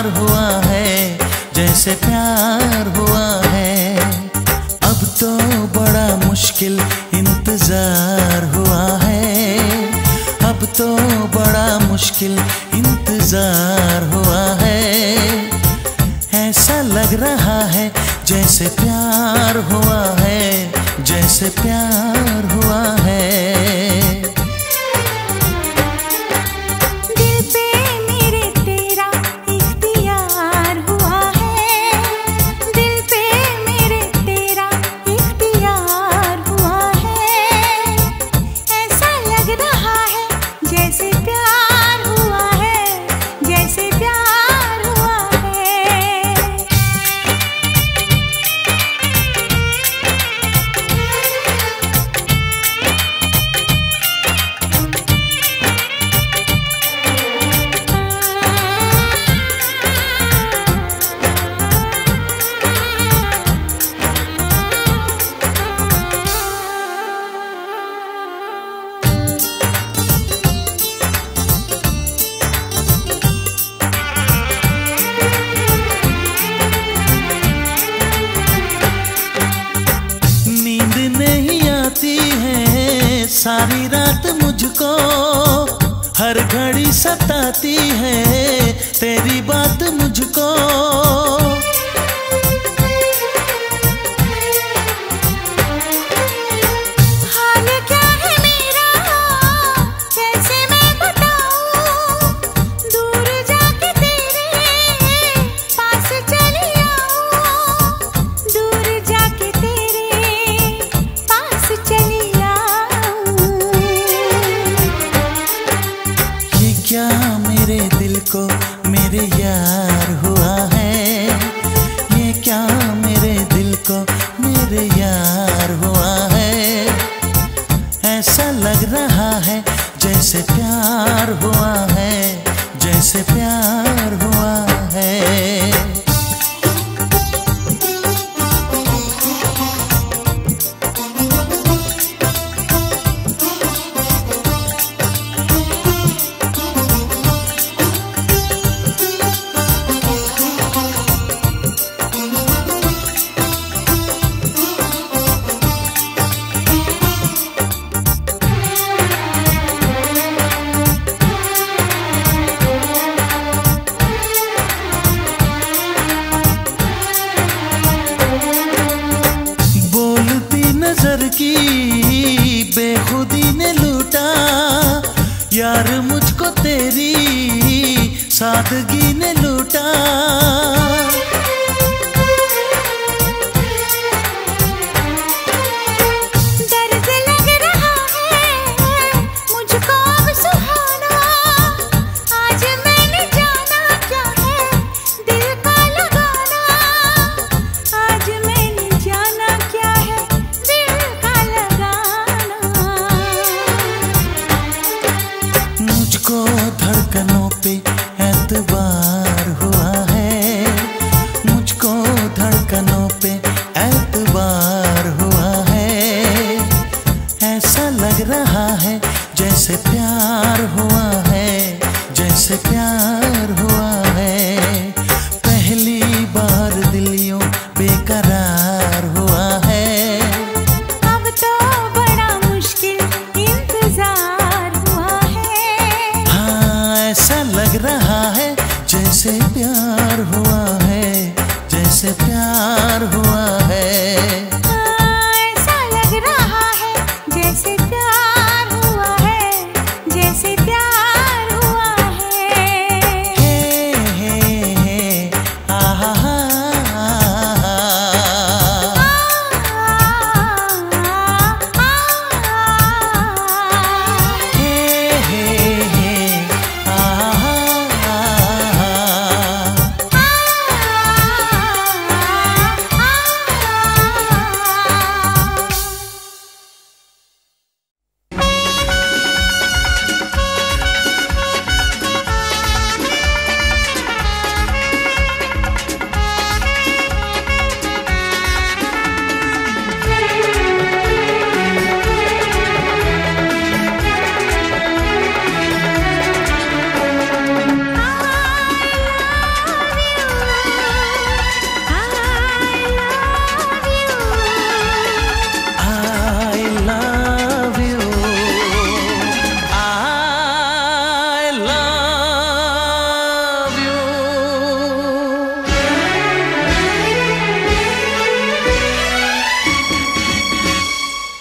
हुआ है, जैसे प्यार हुआ है। अब तो बड़ा मुश्किल इंतजार हुआ है, अब तो बड़ा मुश्किल इंतजार हुआ है। ऐसा लग रहा है जैसे प्यार हुआ है, जैसे प्यार हुआ है। सारी रात मुझको हर घड़ी सताती है तेरी बात मुझको। हाल क्या है मेरा कैसे मैं बताऊं, दूर जाके तेरे पास चली आऊं, दूर जाके तेरे पास चली क्या मेरे दिल को मेरे यार हुआ है, ये क्या मेरे दिल को मेरे यार हुआ है। ऐसा लग रहा है जैसे प्यार हुआ है, जैसे प्यार हुआ है। नजर की बेखुदी ने लूटा यार मुझको तेरी सादगी ने लूटा। दर्द लग रहा है मुझको अब सुहाना, आज मैंने जाना क्या है दिल का लगाना, आज मैंने जाना क्या है मुझको धड़कनों पे एतबार हुआ है,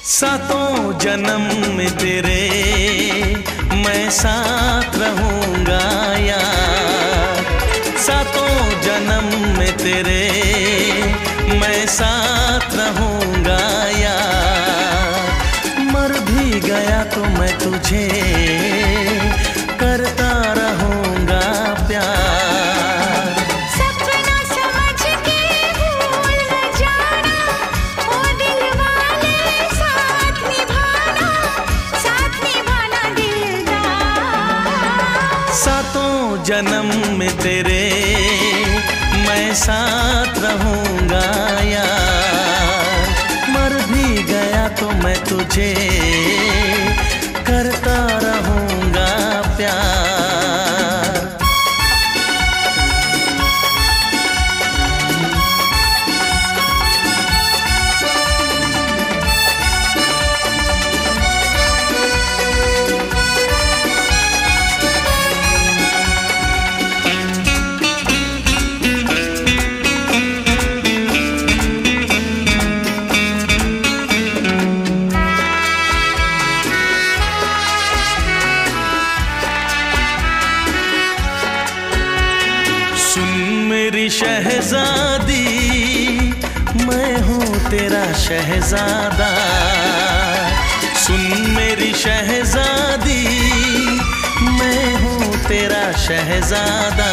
सातों जन्म में तेरे मैं साथ रहूंगा यार, सातों जन्म में तेरे मैं साथ रहूंगा यार। मर भी गया तो मैं तुझे करता रहूंगा प्यार। सपना समझ के भूल न जाना, ओ दिल वाले साथ निभाना दिलदार। सातों जन्म में तेरे मैं साथ रहूंगा यार, मर भी गया तो मैं तुझे करता रहूंगा प्यार। शहजादी मैं हूँ तेरा शहजादा, सुन मेरी शहजादी मैं हूँ तेरा शहजादा।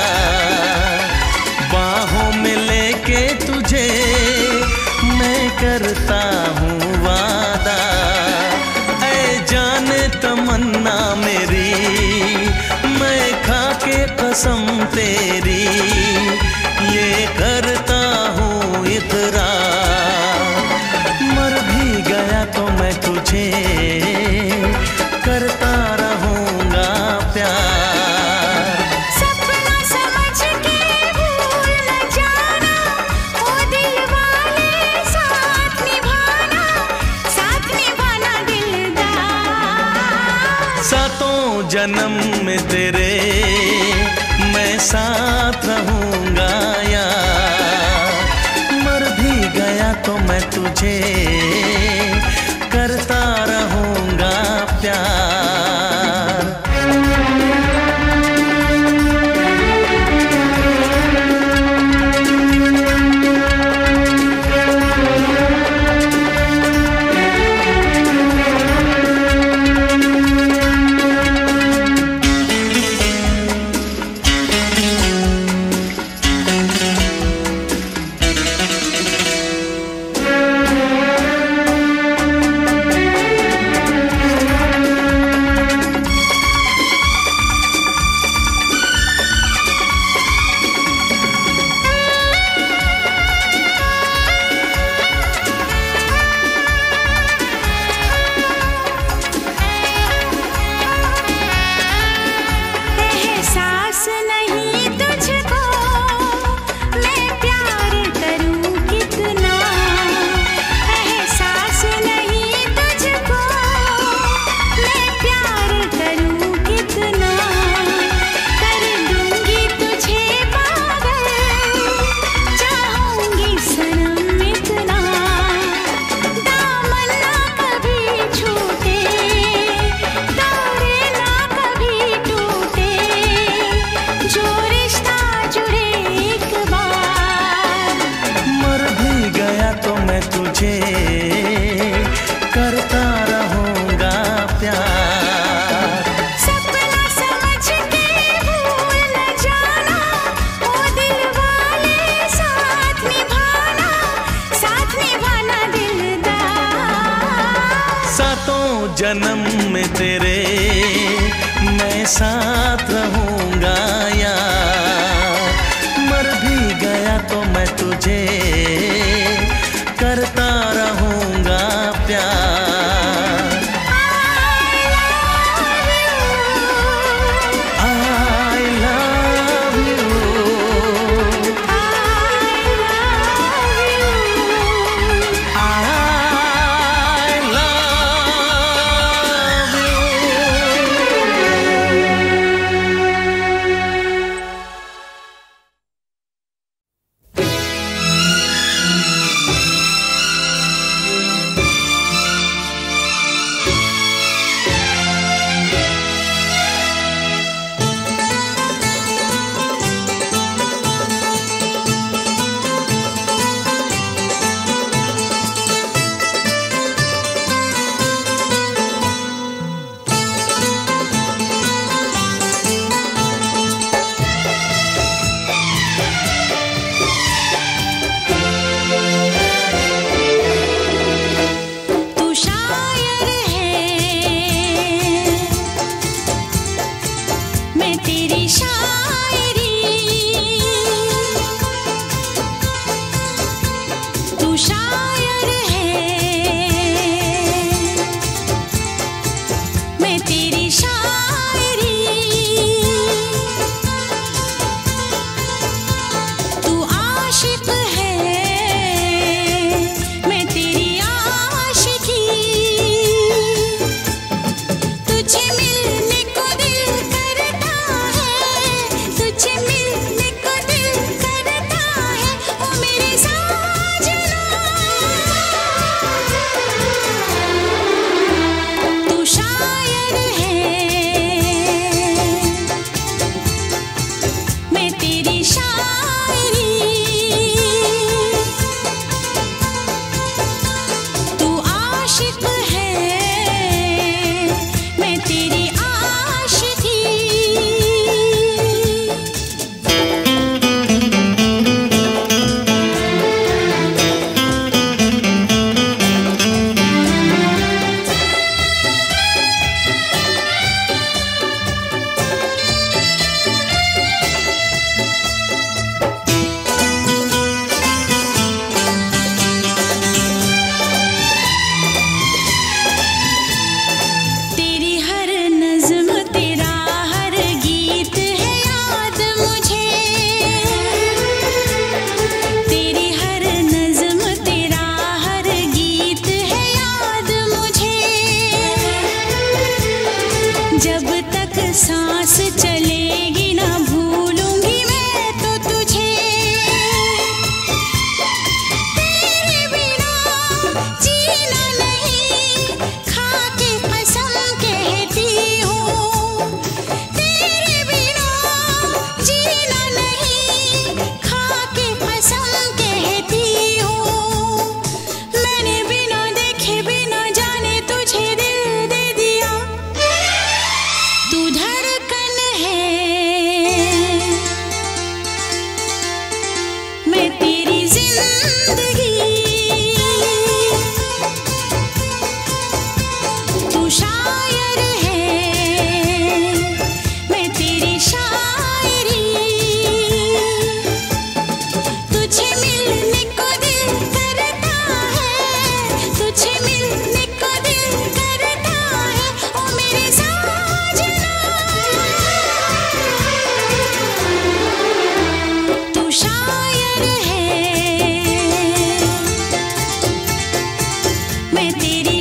बाहों में लेके तुझे मैं करता हूँ वादा, ऐ जाने तमन्ना मेरी मैं खा के कसम तेरी ये करता हूँ इकरार। मर भी गया तो मैं तुझे करता रहूंगा प्यार। सपना समझ के भूल न जाना, ओ दिल वाले साथ निभाना दिलदार। सातों जन्म में तेरे मैं साथ रहूंगा यार, मर भी गया तो मैं तुझे करता रहूंगा प्यार। करता रहूंगा प्यार। सपना समझ के भूल न जाना, ओ दिल वाले साथ निभाना दिलदार। सातों जन्म में तेरे मैं साथ रहूंगा यार, मर भी गया तो मैं तुझे करता रहूंगा प्यार। I love you, I love you।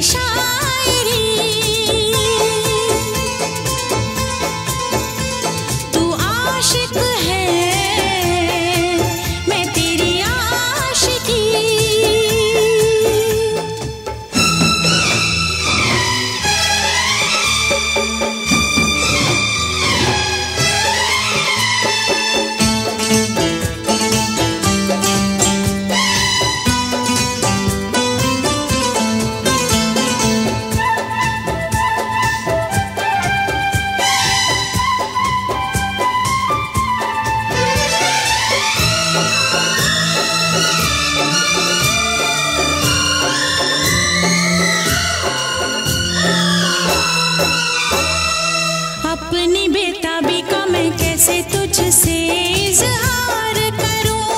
शायरी। तू आशिक है, मैं तेरी आशिकी। अपनी बेताबी का मैं कैसे तुझसे इज़हार करूं,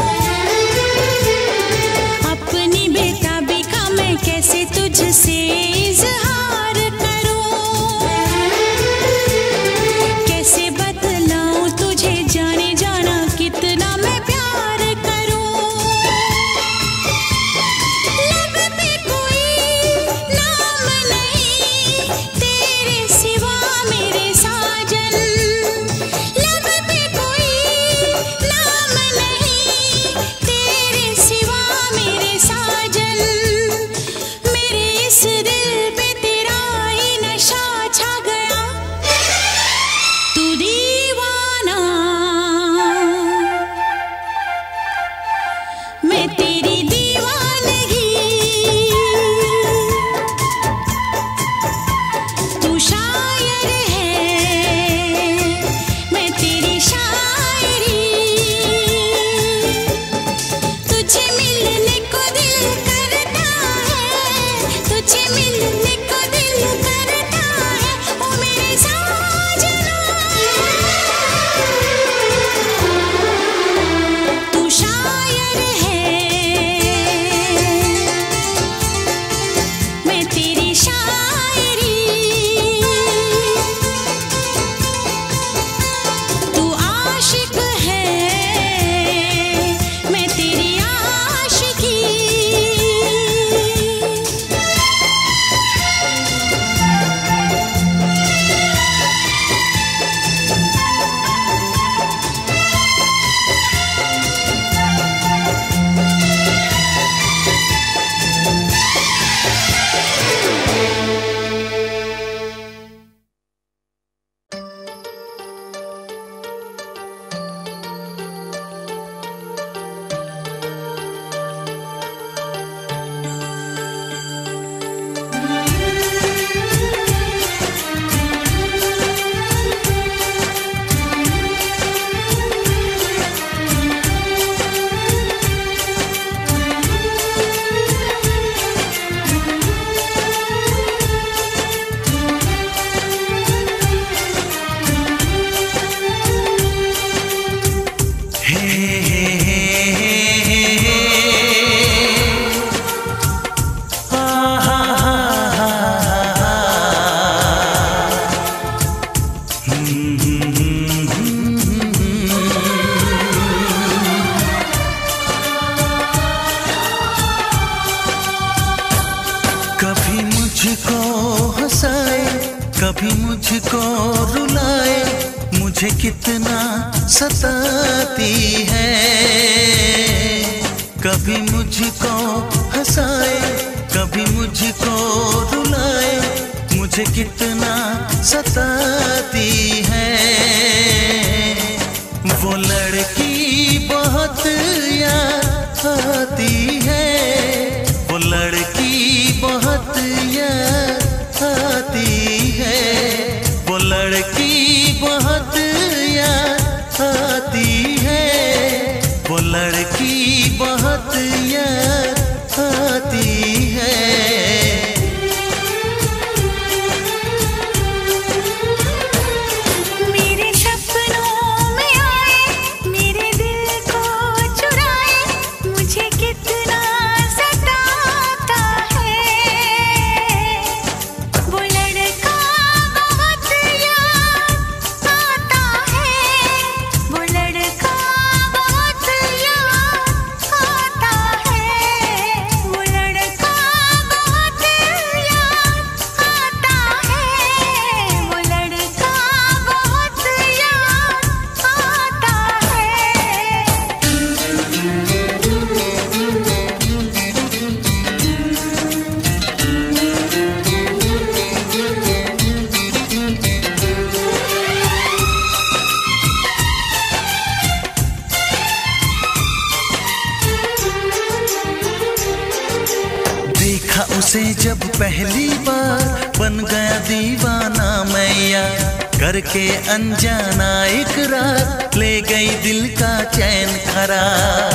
अपनी बेताबी का मैं कैसे तुझसे इज़हार करूं, कैसे बतलाऊं तुझे जाने जाना कितना मैं प्यार करूं। लब पे कोई नाम नहीं तेरे सिवा मेरे साजन, लब पे कोई नाम नहीं तेरे सिवा मेरे साजन। मेरे इस दिल पे तेरा ही नशा छा गया, तू दीवाना मैं तेरी दीवानगी। तू शायर है, मैं तेरी शायरी। तुझे मिलने को दिल करता है, तुझे मिलने को दिल करता है, ओ मेरे साजना। तू शायर है, मैं तेरी शायरी। तू आशिक है, मैं तेरी आशिकी। कभी मुझको हंसाए, कभी मुझको रुलाए, मुझे कितना सताती है। कभी मुझको हंसाए, कभी मुझको रुलाए, मुझे कितना सताती है। वो लड़की बहुत याद आती है, वो लड़की बहुत याद आती है, वो लड़की बहुत याद आती है, वो लड़की बहुत याद आती है। मेरे सपनों में आए, मेरे दिल को जब पहली बार बन गया दीवाना मैया, करके अनजाना इकरार ले गई दिल का चैन करार।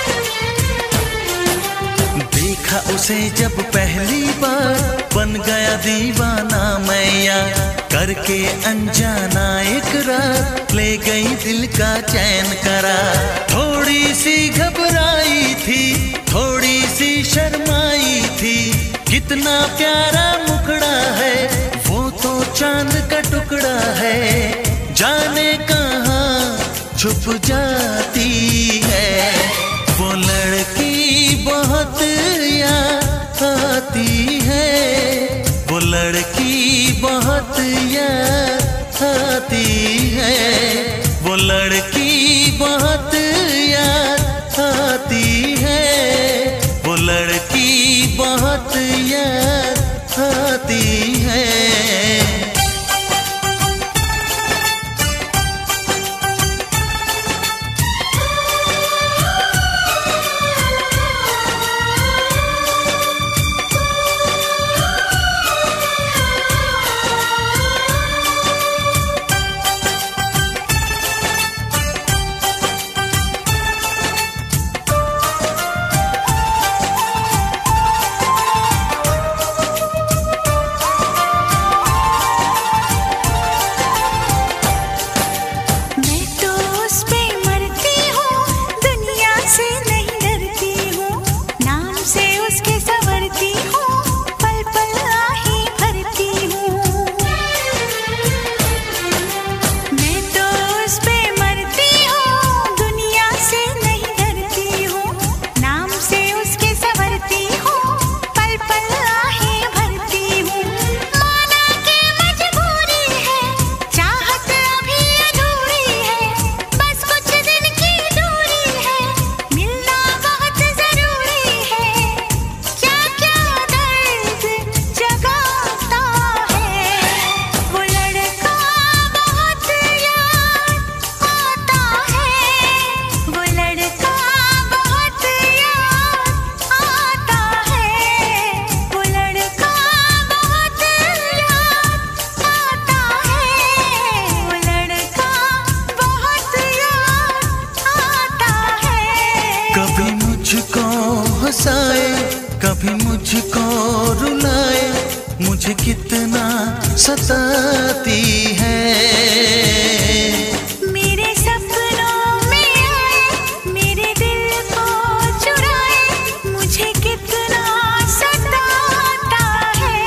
देखा उसे जब पहली बार बन गया दीवाना मैया, करके अनजाना इकरार ले गई दिल का चैन करार। थोड़ी सी घबराई थी, थोड़ी सी शर्माई थी, कितना प्यारा मुखड़ा है वो तो चांद का टुकड़ा है, जाने कहाँ छुप जाती है। वो लड़की बहुत याद आती है, वो लड़की बहुत याद आती है, वो लड़की बहुत याद आती है, वो लड़की बहुत याद आती है। कभी मुझको रुलाए, मुझे कितना सताती है। मेरे सपनों में आए, मेरे दिल को चुराए, मुझे कितना सताता है।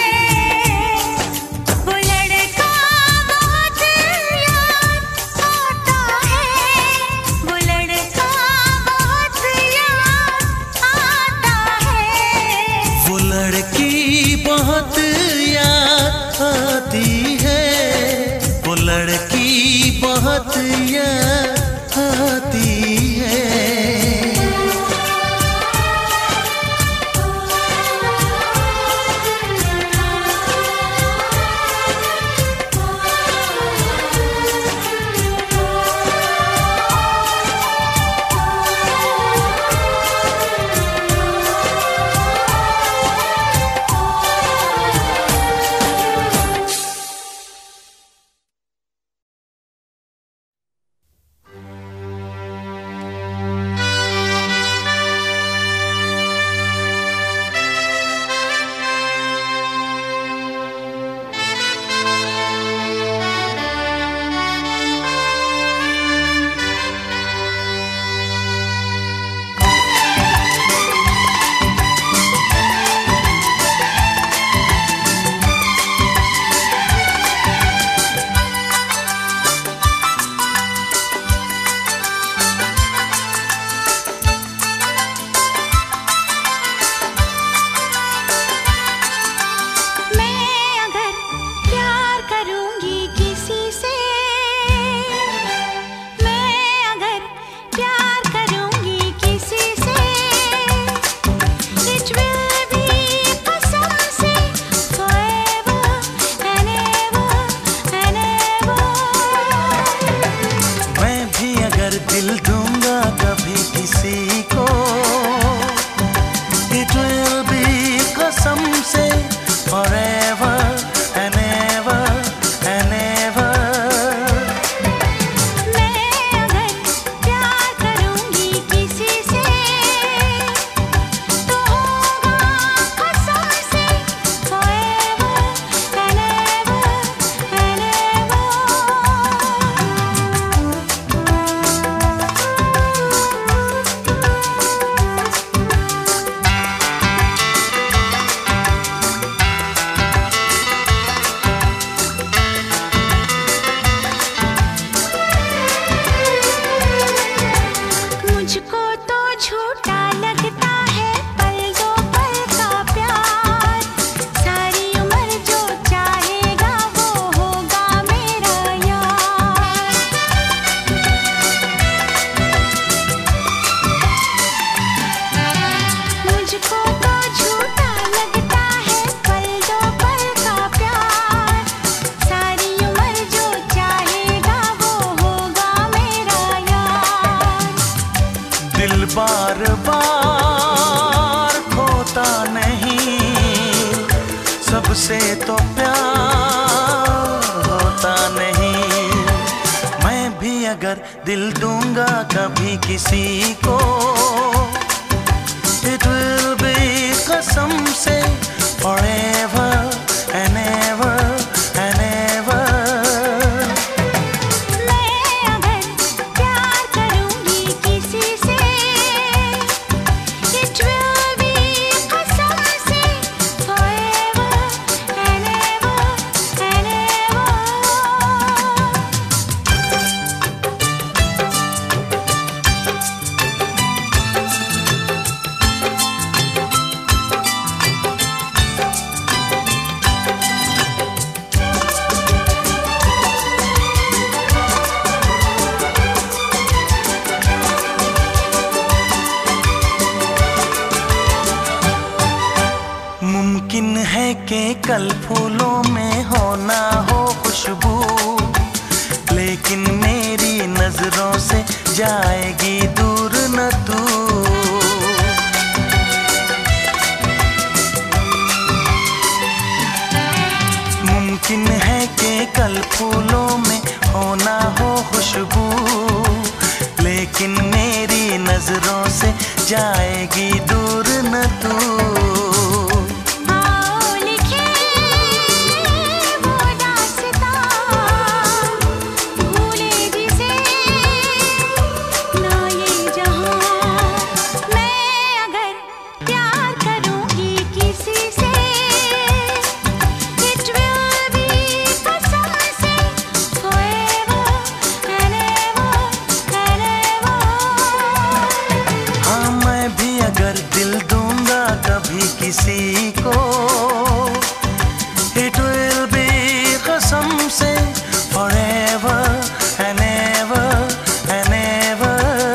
वो लड़का बहुत याद आता है, वो लड़का बहुत याद आता है। वो लड़की बहुत याद आती है, सबसे तो प्यार होता नहीं। मैं भी अगर दिल दूंगा कभी किसी को, it will be कसम से forever and ever and ever। मैं अगर प्यार करूंगी किसी से, it will be कसम से forever and ever and ever। मुमकिन है कि कल फूलों में हो ना हो खुशबू, लेकिन मेरी नजरों से जाएगी दूर न तू। मुमकिन है कि कल फूलों में हो ना हो खुशबू, लेकिन मेरी नजरों से जाएगी दूर न तू। किसी को it will be कसम से forever and ever and ever।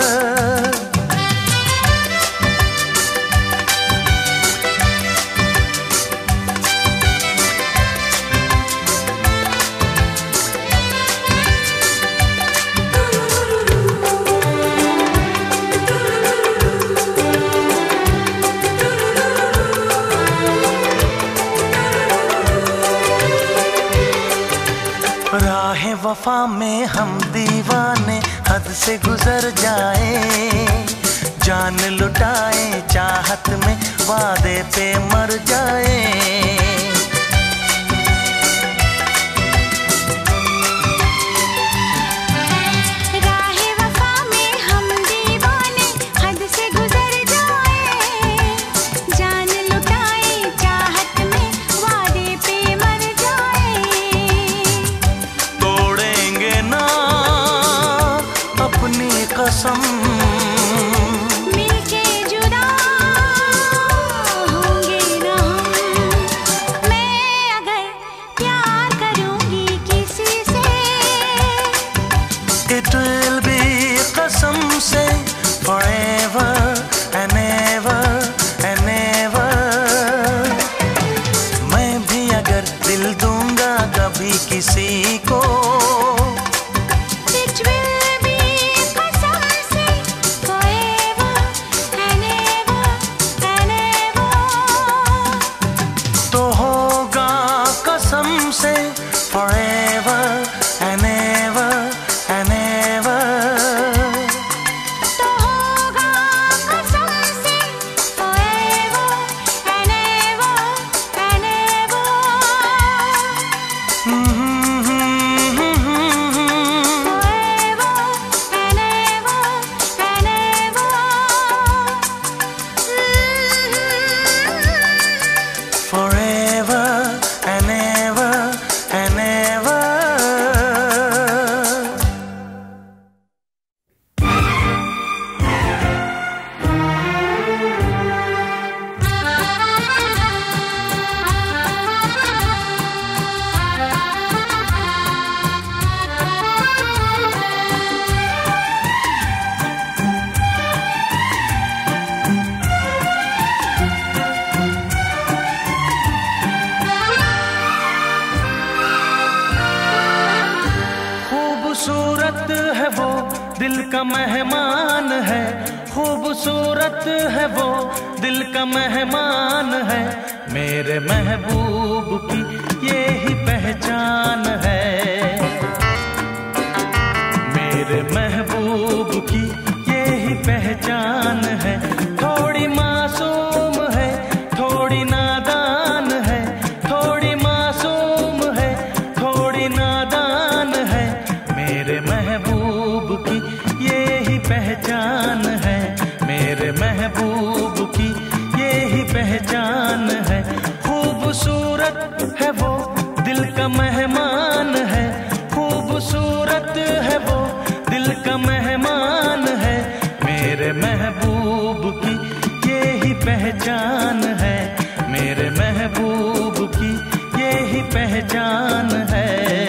राहे वफा में हम दीवाने हद से गुजर जाए, जान लुटाए चाहत में वादे पे मर जाए। राहे वफा में हम दीवाने हद से गुजर जाए, जान लुटाए चाहत में वादे पे मर जाए। तोड़ेंगे ना अपनी कसम, मिलके जुदा होंगे ना हम। मैं अगर प्यार करूंगी किसी से, it will be कसम से forever and ever and ever। मैं भी अगर दिल दूंगा कभी किसी को, it will be कसम से forever and ever and ever। तो होगा कसम से forever and ever and ever। तो होगा कसम से forever and ever and ever। दिल का मेहमान है, खूबसूरत है वो दिल का मेहमान है। मेरे महबूब की ये ही पहचान है। मेरे महबूब की ये ही पहचान है। थोड़ी मासूम है, थोड़ी नादान है, थोड़ी मासूम है, थोड़ी नादान है। मेरे महबूब की ये ही पहचान है। मेरे महबूब की ये ही पहचान है। खूबसूरत है वो, दिल का मेहमान है। खूबसूरत है वो, दिल का मेहमान है। मेरे महबूब की ये ही पहचान है। मेरे महबूब की ये ही पहचान है।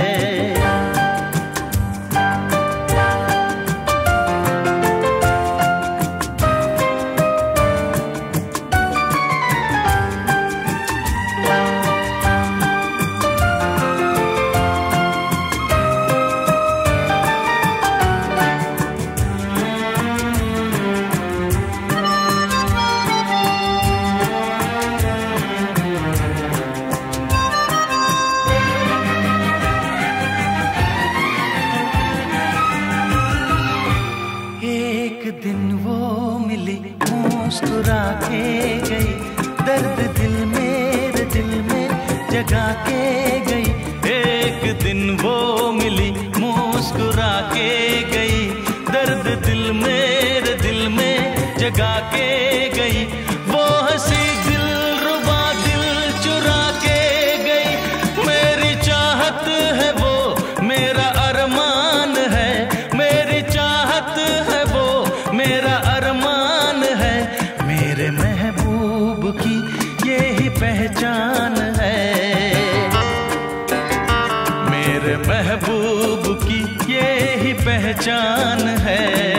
एक दिन वो मिली, मुस्कुरा के गई, दर्द दिल मेरे दिल में जगा के गई। एक दिन वो मिली, मुस्कुरा के गई, दर्द दिल मेरे दिल में जगा के गई। वो हंसी दिल रुबा दिल चुरा के गई। मेरी चाहत है वो, मेरा अरमान है। मेरी चाहत है वो, मेरा अरमान है। मेरे महबूब की ये ही पहचान है। मेरे महबूब की ये ही पहचान है।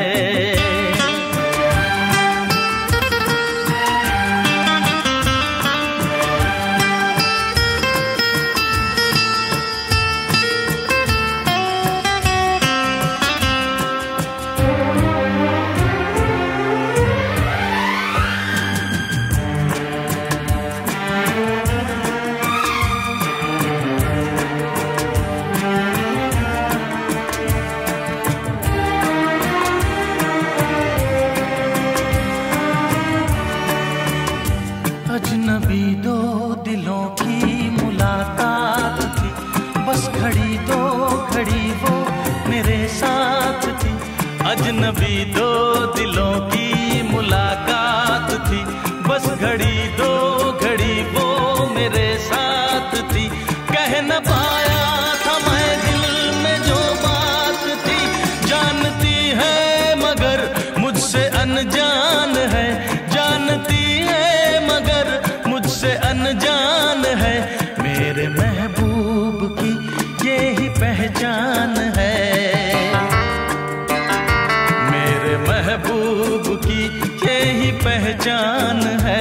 अजनबी दो दिलों की मुलाकात थी, बस घड़ी दो घड़ी वो मेरे साथ थी। अजनबी दो दिलों की मुलाकात थी, बस घड़ी दो घड़ी वो मेरे साथ थी। कह न पाया था मैं दिल में जो बात थी, जानती है मगर मुझसे अनजान है। जानती है मगर मुझसे अनजान है। मेरे महबूब की ये ही पहचान है। मेरे महबूब की ये ही पहचान है।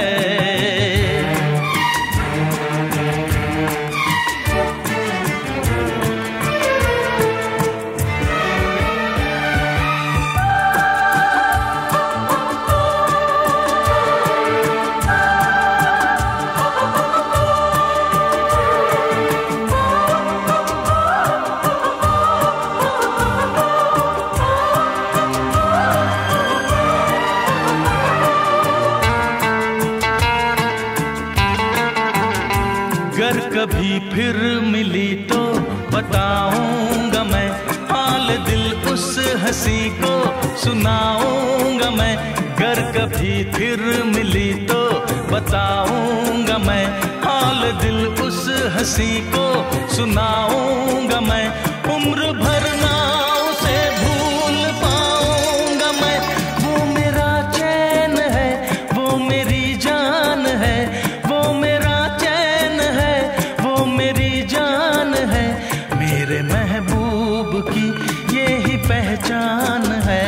अगर कभी फिर मिली तो बताऊंगा मैं, हाल दिल उस हंसी को सुनाऊंगा मैं। अगर कभी फिर मिली तो बताऊंगा मैं, हाल दिल उस हंसी को सुनाऊंगा मैं। उम्र भर ना उसे भूल पाऊंगा मैं। वो मेरा चैन है, वो मेरी जान है। वो मेरा चैन है, वो मेरी जान है। मेरे महबूब की ये ही पहचान है।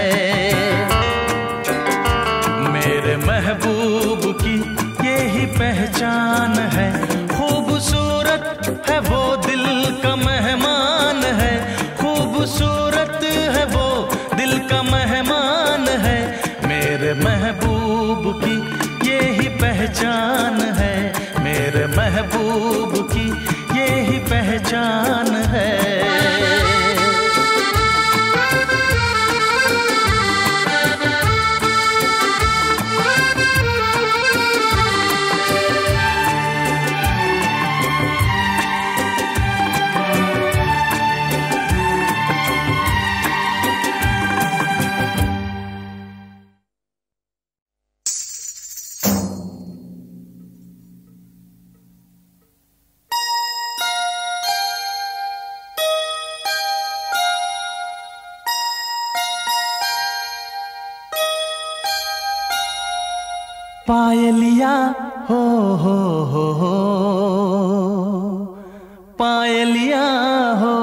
मेरे महबूब की ये ही पहचान है। खूबसूरत है वो, दिल का मेहमान है। खूबसूरत है वो, दिल का मेहमान है। मेरे महबूब की ये ही पहचान है। मेरे पहचान है। पायलिया हो पायलिया हो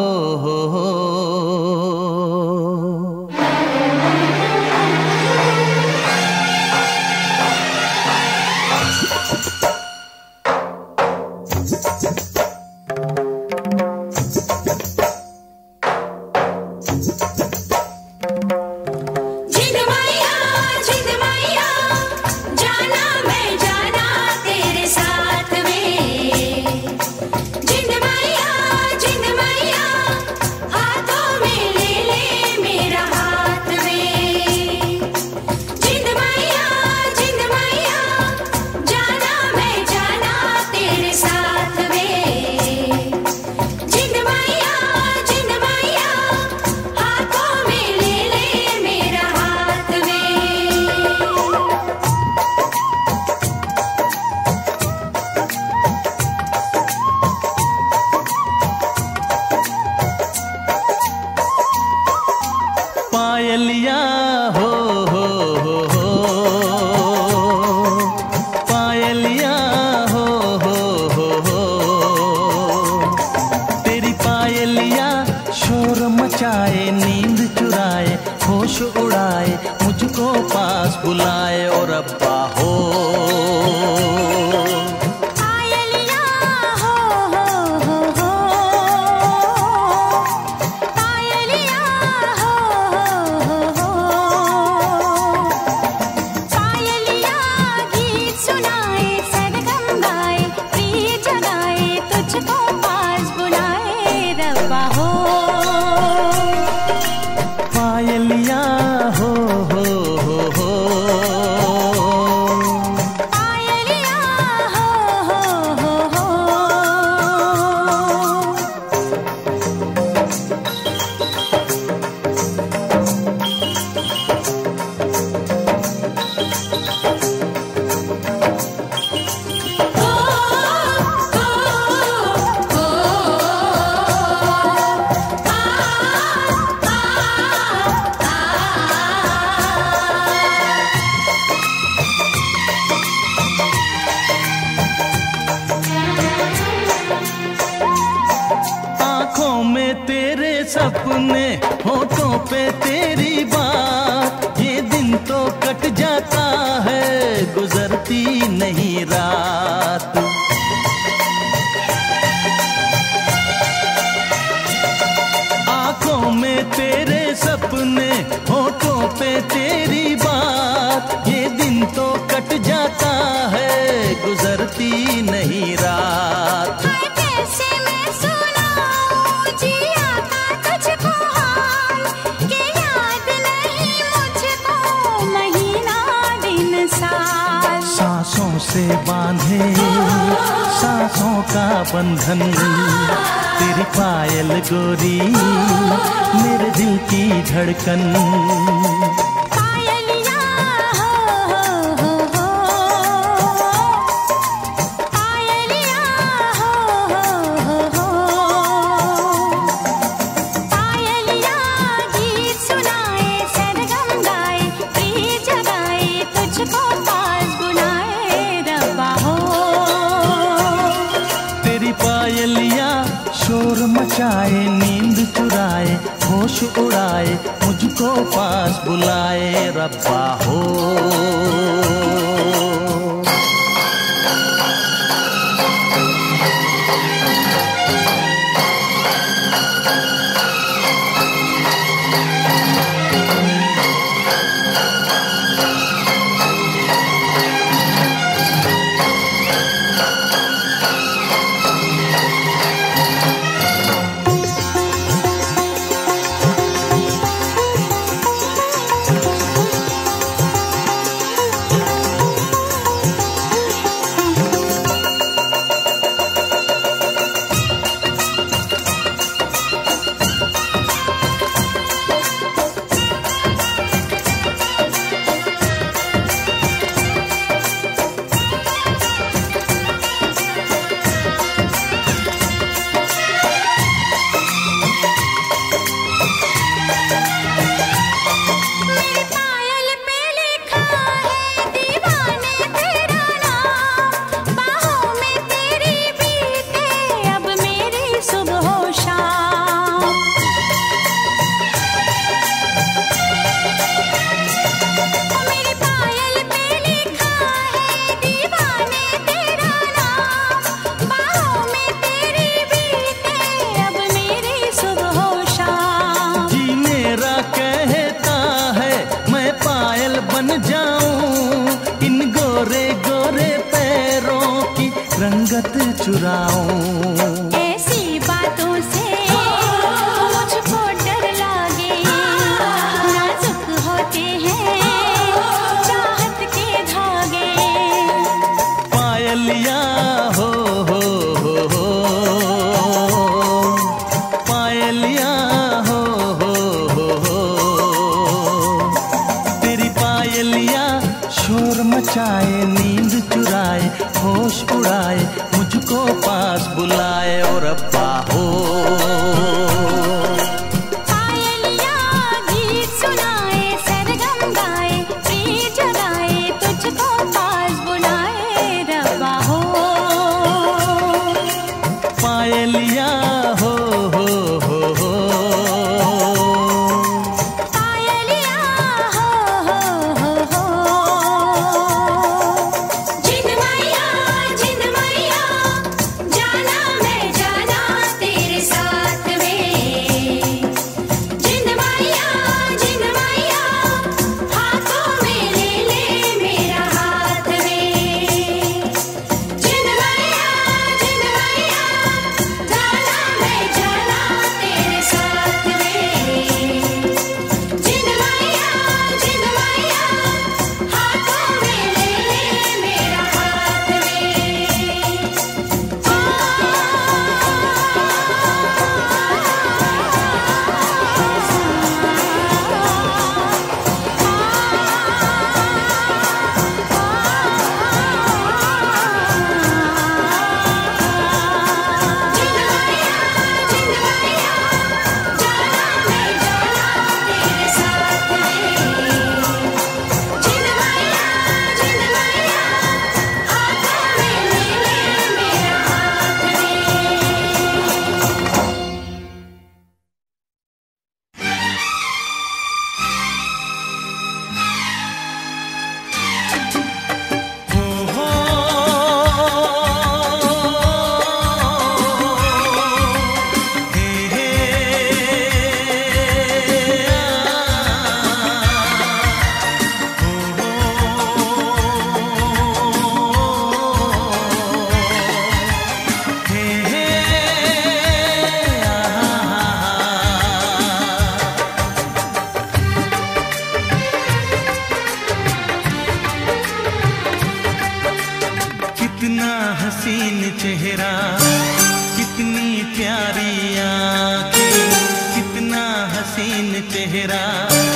पायलिया हो पायलिया हो तेरी पायलिया शोर मचाए, नींद चुराए, होश उड़ाए, मुझको पास बुलाए और अब्बा हो। पायलिया हो पायलिया हो आँखों में तेरे सपने, होठों पे तेरी बात, ये दिन तो कट जाता है, गुजरती नहीं रात। आँखों में तेरे सपने, होठों पे तेरी बात, ये दिन तो कट जाता है, गुजरती नहीं रात। सांसों से बांधे सांसों का बंधन, तेरी पायल गोरी मेरे दिल की धड़कन। पायलिया हो पायलिया हो पायलिया गीत सुनाए, सरगम गाए, प्रीत जगाए, तुझको पायलिया शोर मचाए, नींद चुराए, होश उड़ाए, मुझको पास बुलाए रब्बा हो। चुराऊं। ऐसी बातों से मुझको डर लागे, नाजुक होते हैं चाहत के धागे। पायलिया हो पायलिया हो तेरी पायलिया शोर मचाए, नींद चुराए, होश उड़ाए, मुझको पास बुलाए और अब्बा हो। पायलिया गीत सुनाए, सरगम गाए, प्रीत जगाए, तुझको पास बुलाए रब्बा हो। पायलिया हो पायलिया हो। जिन मैया जाना मैं जाना तेरे साथ में। जिन मैया हाथों में ले ले मेरा हाथ में। जिन मैया जाना मैं जाना तेरे साथ में। जिन मैया हाथों में ले ले मेरा हाथ में। कितना हसीन चेहरा, कितनी प्यारी आँखें, कितना हसीन चेहरा,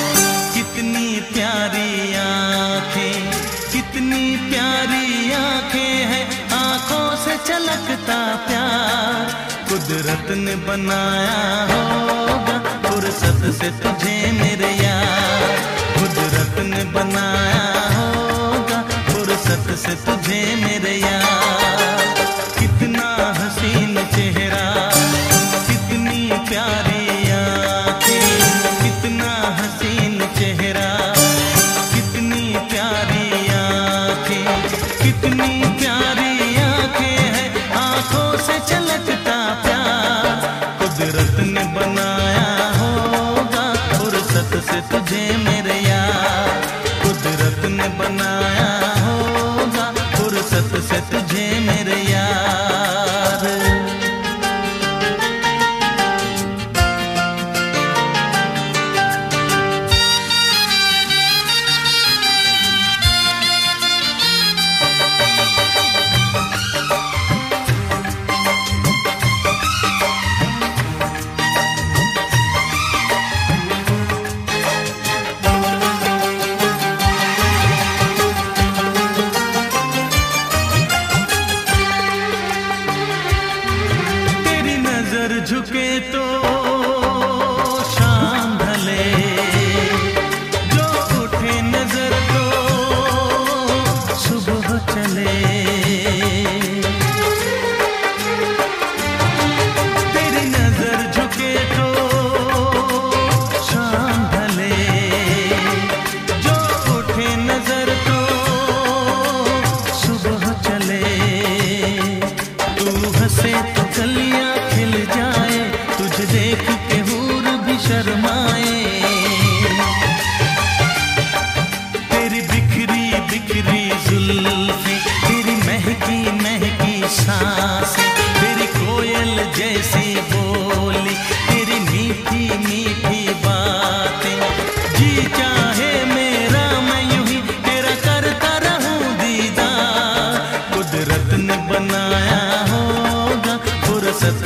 कितनी प्यारी आँखें, कितनी प्यारी आँखें हैं, आँखों से छलकता प्यार कुदरत ने बनाया होगा, फुर्सत से तुझे मेरे यार, कुदरत ने बनाया होगा, फुर्सत से तुझे मेरे यार। कितना हसीन चेहरा, कितनी प्यारी आँखें, कितना हसीन चेहरा, कितनी प्यारी आँखें, कितनी प्यारी आँखें हैं, आँखों से छलकता प्यार कुदरत ने बनाया होगा, फुर्सत से तुझे मेरे यार, कुदरत ने बनाया होगा, फुर्सत से तुझे मेरे यार। झुके तो शाम ढले, जो उठे नजर तो सुबह चले। तेरी नजर झुके तो शाम ढले, जो उठे नजर तो सुबह चले। तू हंसे तो कलियां खिल जाए, तुझे देख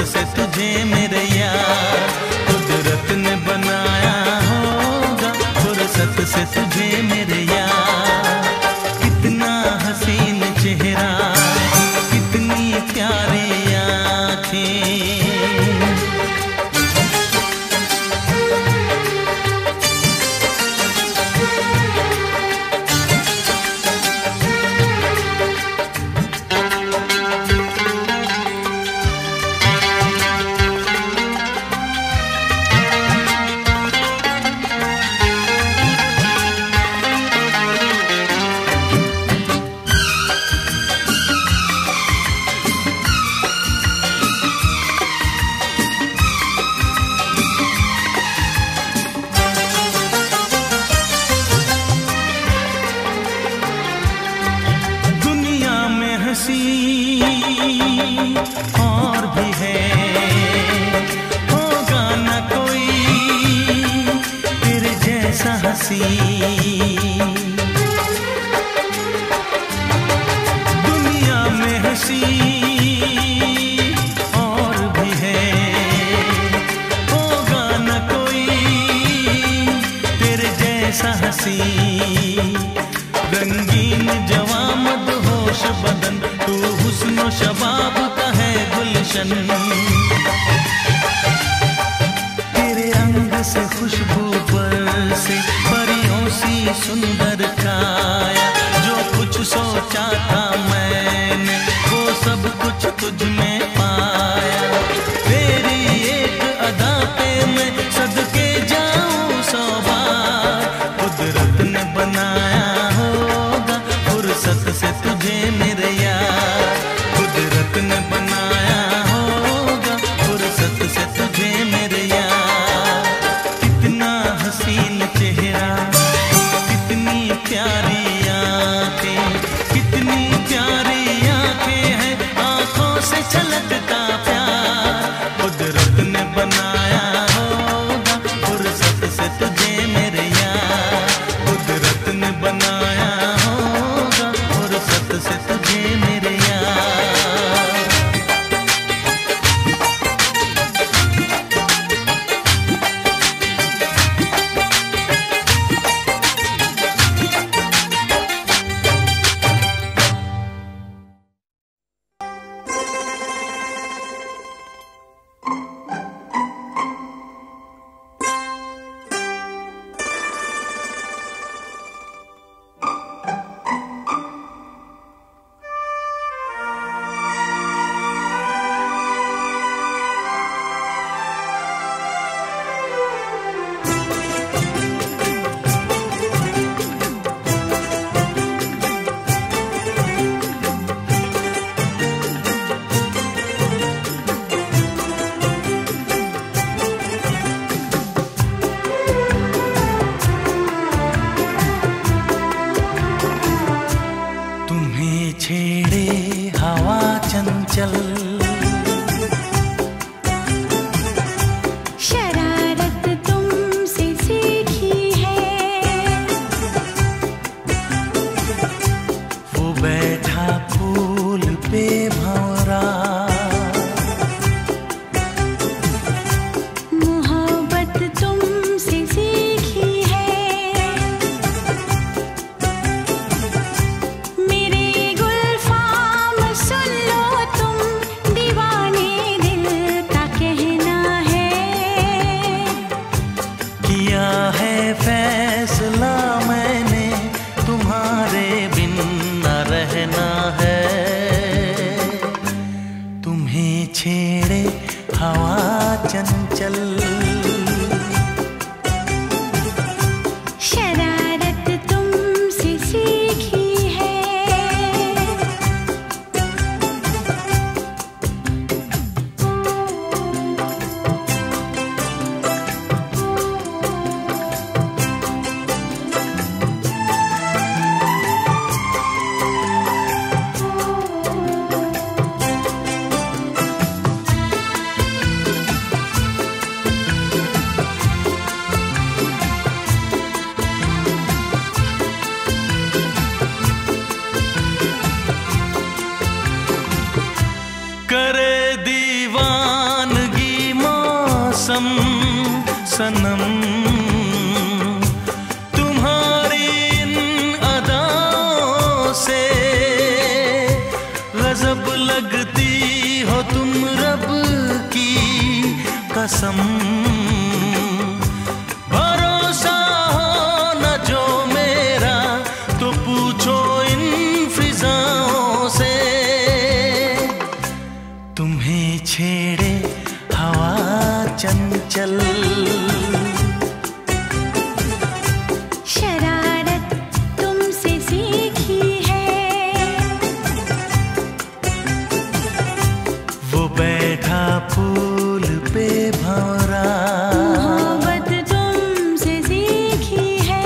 से तुझे मेरे यार, कुदरत ने बनाया होगा फुर्सत से तुझे मेरे यार। कितना हसीन चेहरा, कितनी प्यारी आँखें, और भी है, होगा न कोई तेरे जैसा हंसी। दुनिया में हंसी और भी है, होगा न कोई तेरे जैसा हंसी। रंगीन जवां मदहोश बदन, तू हुस्न शबाब का है गुलशन। तेरे रंग से खुशबू बरसे, परियों सी सुंदर काया। जो कुछ सोचा था मैंने वो सब कुछ तुझ में पाया। तेरी एक अदा पे मैं सदके जाऊं 100 बार। कुदरत ने बनाया होगा फुर्सत से तुझे मेरे यार, कुदरत ने बनाया होगा फुर्सत से तुझे मेरे यार। कितना हसीन चेहरा, कितनी प्यारी आँखें, कितनी प्यारी आँखें हैं, आँखों से छलकता प्यार। कुदरत ने बनाया होगा फुर्सत से तुझे मेरे यार, कुदरत ने बनाया होगा फुर्सत से तुझे मेरे यार। छेड़े हवा चंचल, शरारत तुमसे सीखी है। वो बैठा फूल पे भंवरा, मोहब्बत तुमसे सीखी है। फैसला मैंने तुम्हारे बिन न रहना है। तुम्हें छेड़े हवा चंचल, शरारत तुमसे सीखी है। कसम सनम, तुम्हारी इन अदाओं से गजब लगती हो तुम रब की कसम। भरोसा हो न जो मेरा तो पूछो इन फिजाओं से, तुम्हें छेड़े हवा चंचल, शरारत तुमसे सीखी है, वो बैठा फूल पे भंवरा, मोहब्बत तुमसे सीखी है।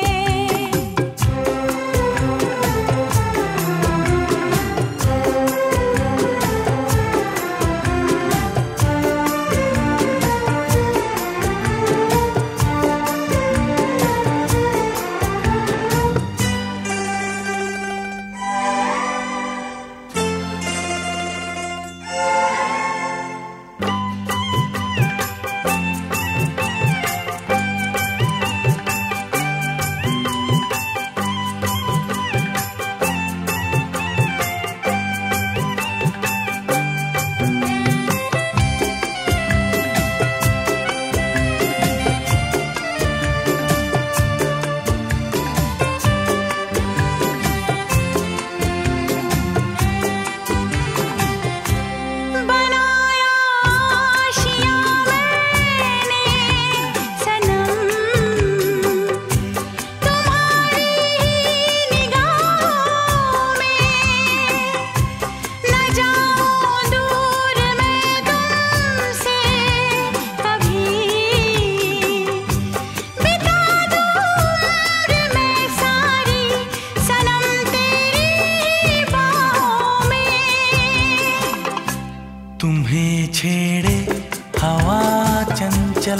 तुम्हें छेड़े हवा चंचल,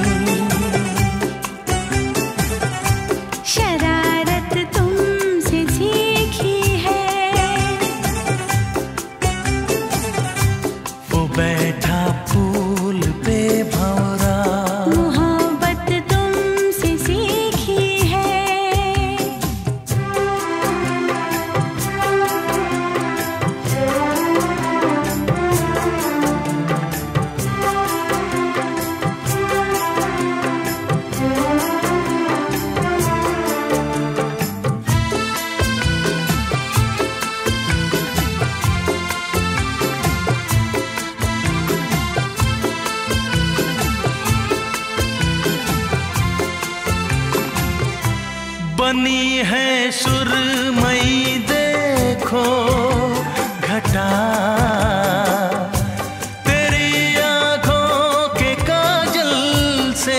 शरारत तुमसे सीखी है, वो बैठा फूल पे भंवरा, मोहब्बत तुमसे सीखी है। बनी है सुरमई देखो घटा, तेरी आंखों के काजल से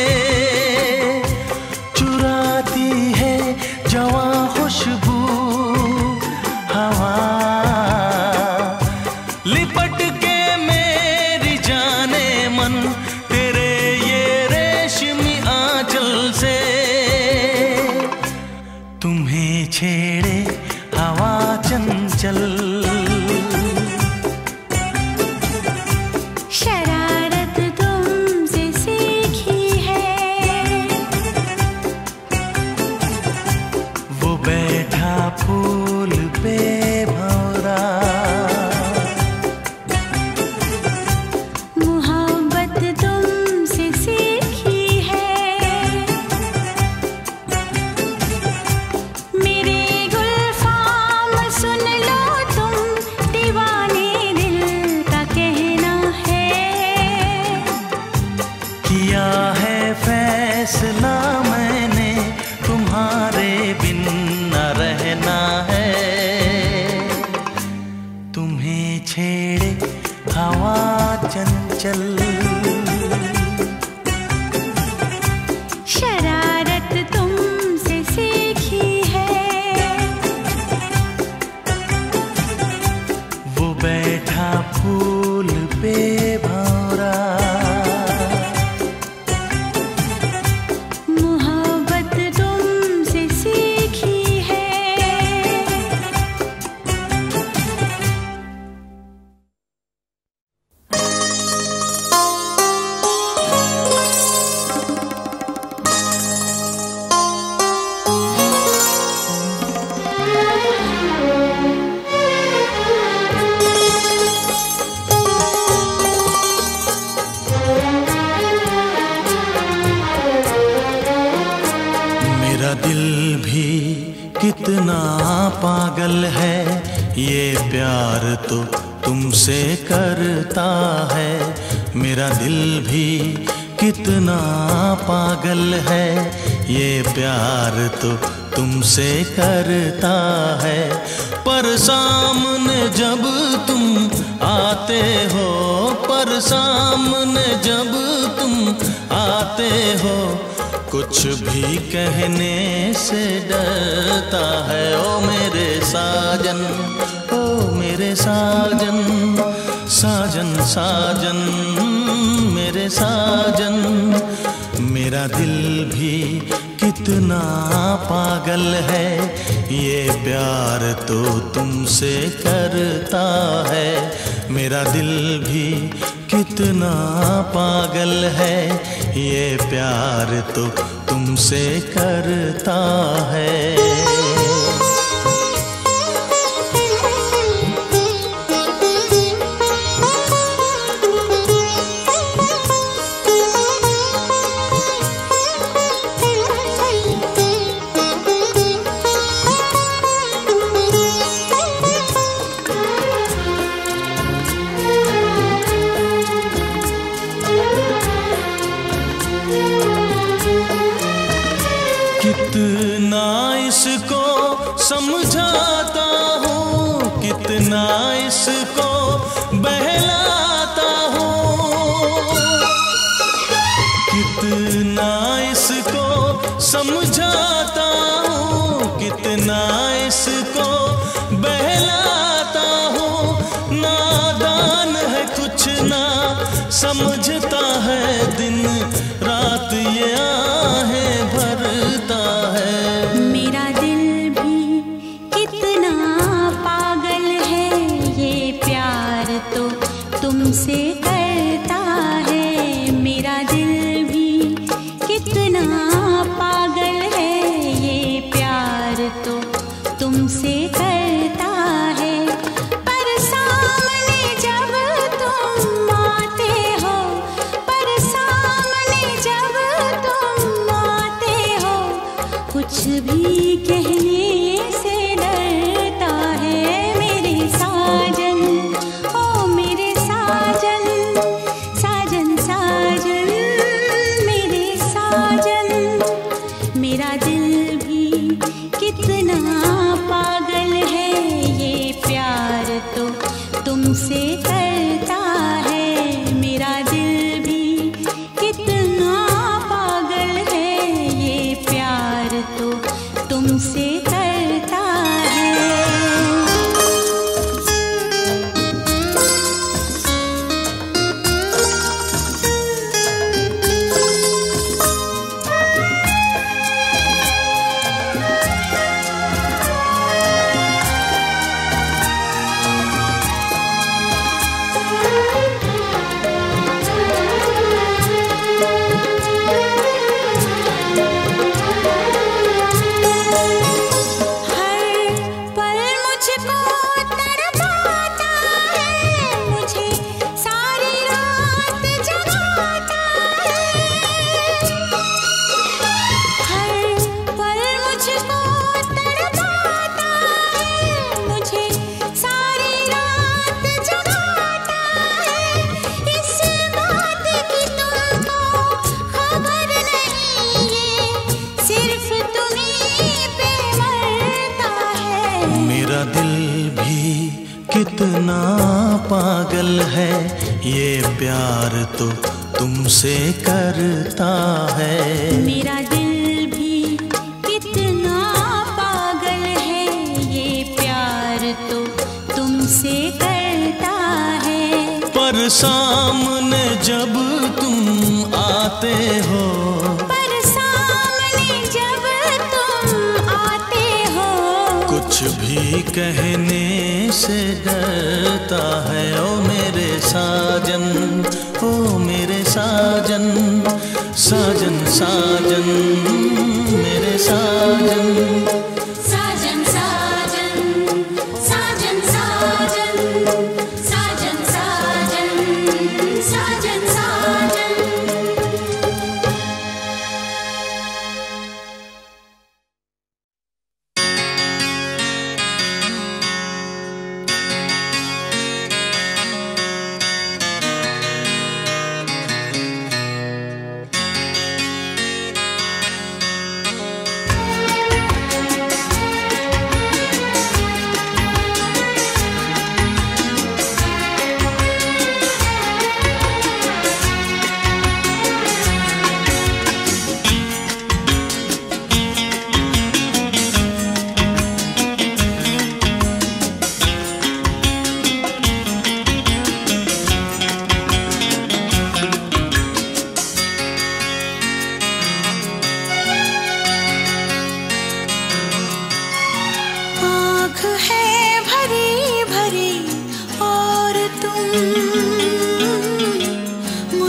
चुराती है जवां खुशबू हवा, लिपट के मेरी जाने मन तेरे ये रेशमी आंचल से, तुम्हें छेड़े हवा चंचल, शरारत तुमसे सीखी है, वो बैठा फूल पे भंवरा, मोहब्बत तुमसे सीखी है। मेरे गुलफाम सुन लो तुम, दीवाने दिल का कहना है, किया है फैसला मैंने तुम्हारे बिन न रहना है, तुम्हें छेड़े हवा चंचल, शरारत तुमसे सीखी है, वो बैठा फूल पे भंवरा, मोहब्बत तुमसे सीखी है। ये प्यार तो तुमसे करता है। मेरा दिल भी कितना पागल है, ये प्यार तो तुमसे करता है। पर सामने जब तुम आते हो, पर सामने जब तुम आते हो, कुछ भी कहने से डरता है। ओ मेरे साजन, ओ मेरे साजन, साजन साजन मेरे साजन। मेरा दिल भी कितना पागल है, ये प्यार तो तुमसे करता है। मेरा दिल भी कितना पागल है, ये प्यार तो तुमसे करता है। कितना इसको समझाता हूँ, कितना इसको बहलाता हूँ, कितना इसको समझाता हूँ, कितना इसको बहलाता हूँ। नादान है कुछ ना समझता है, दिन रात ये आहें भरता है। मेरा दिल भी कितना पागल है, ये प्यार तो तुमसे करता है। मेरा दिल भी कितना पागल है, ये प्यार तो तुमसे करता है। पर सामने जब तुम आते हो, पर सामने जब तुम आते हो, कुछ भी कहने से डरता है। मेरे साजन, ओ मेरे साजन, साजन साजन मेरे साजन। मेरा दिल भी कितना पागल है, ये प्यार तो तुमसे करता है। मेरा दिल भी कितना पागल है, ये प्यार तो तुमसे करता है। मेरा दिल भी कितना पागल है, ये प्यार तो तुमसे करता है। मेरा दिल भी कितना पागल है, ये प्यार तो तुमसे करता है। पर सामने जब तुम आते हो, पर सामने जब तुम आते हो, कुछ भी कहने से डरता है। ओ मेरे साजन, ओ मेरे साजन, साजन साजन मेरे साजन। साजन साजन साजन साजन साजन साजन साजन साजन।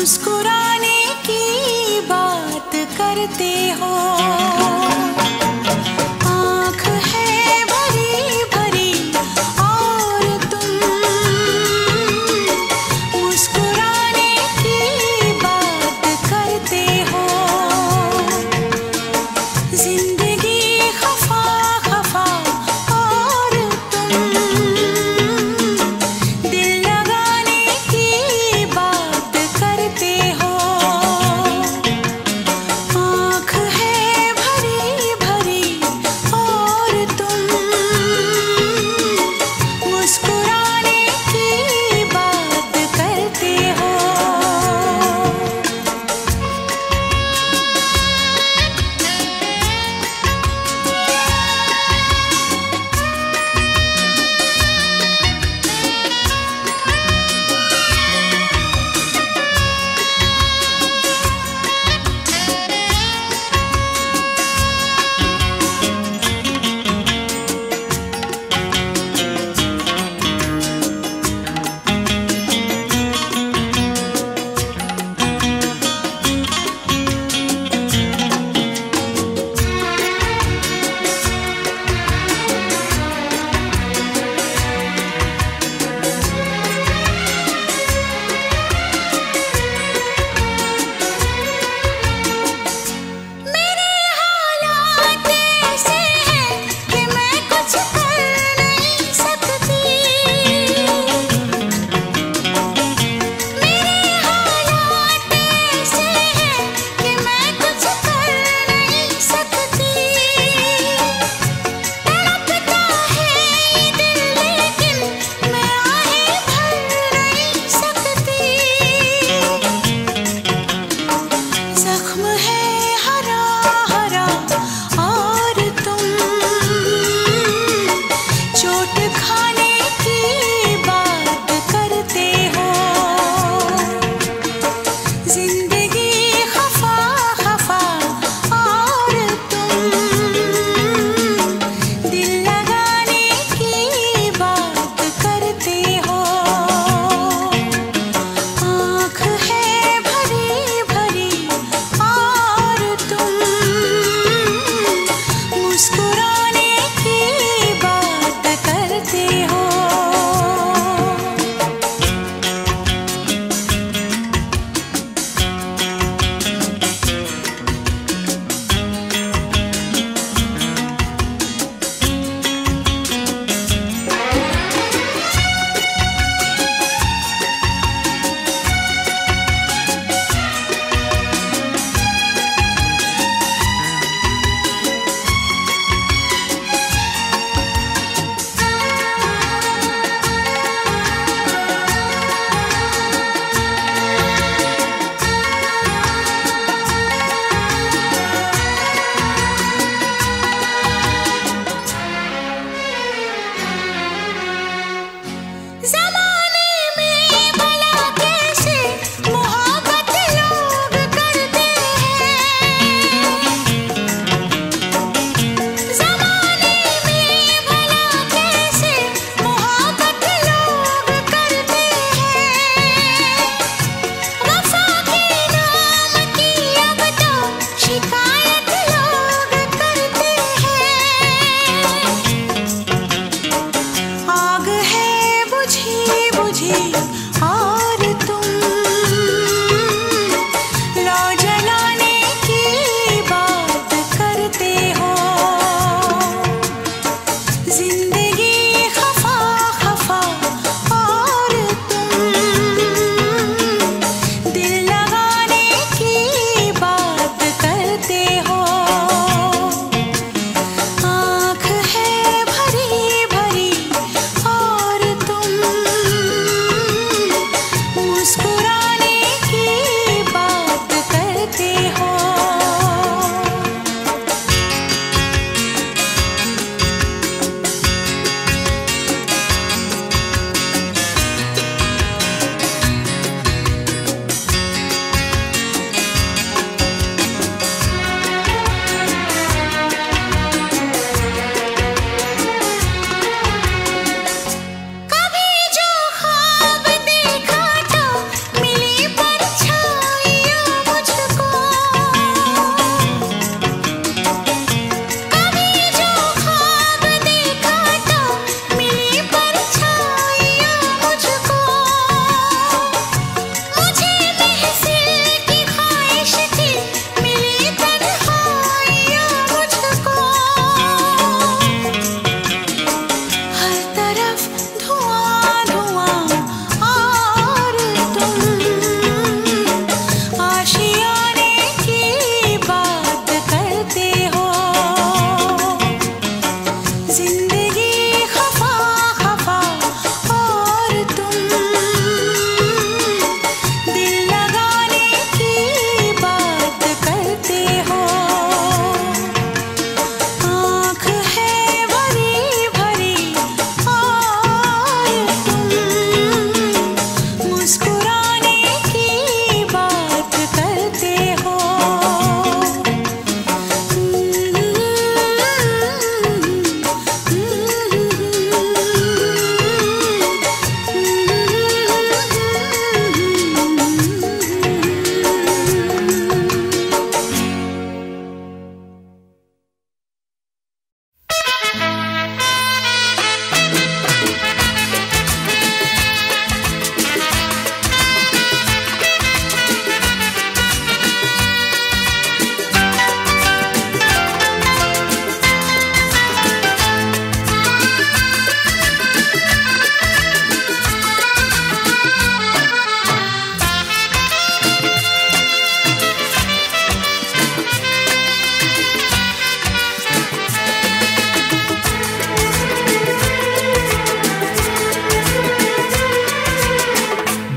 मुस्कुराने की बात करते हो। आँख है भरी भरी और तुम मुस्कुराने की बात करते हो। जिंदगी खफा खफा और तुम दिल लगाने की बात करते हो। आँख है भरी भरी और तुम मुस्कुराने की बात करते हो। मेरे हालात ऐसे हैं कि मैं कुछ कर नहीं सकती। मेरे हालात ऐसे हैं कि मैं कुछ कर नहीं सकती। तड़पता है ये दिल लेकिन मैं आहें भर नहीं सकती। जख्म है हरा हरा और तुम चोट खाने की बात करते हो। जिंदगी खफा खफा और तुम दिल लगाने की बात करते हो। आँख है भरी भरी और तुम मुस्कुराने की बात करते हो।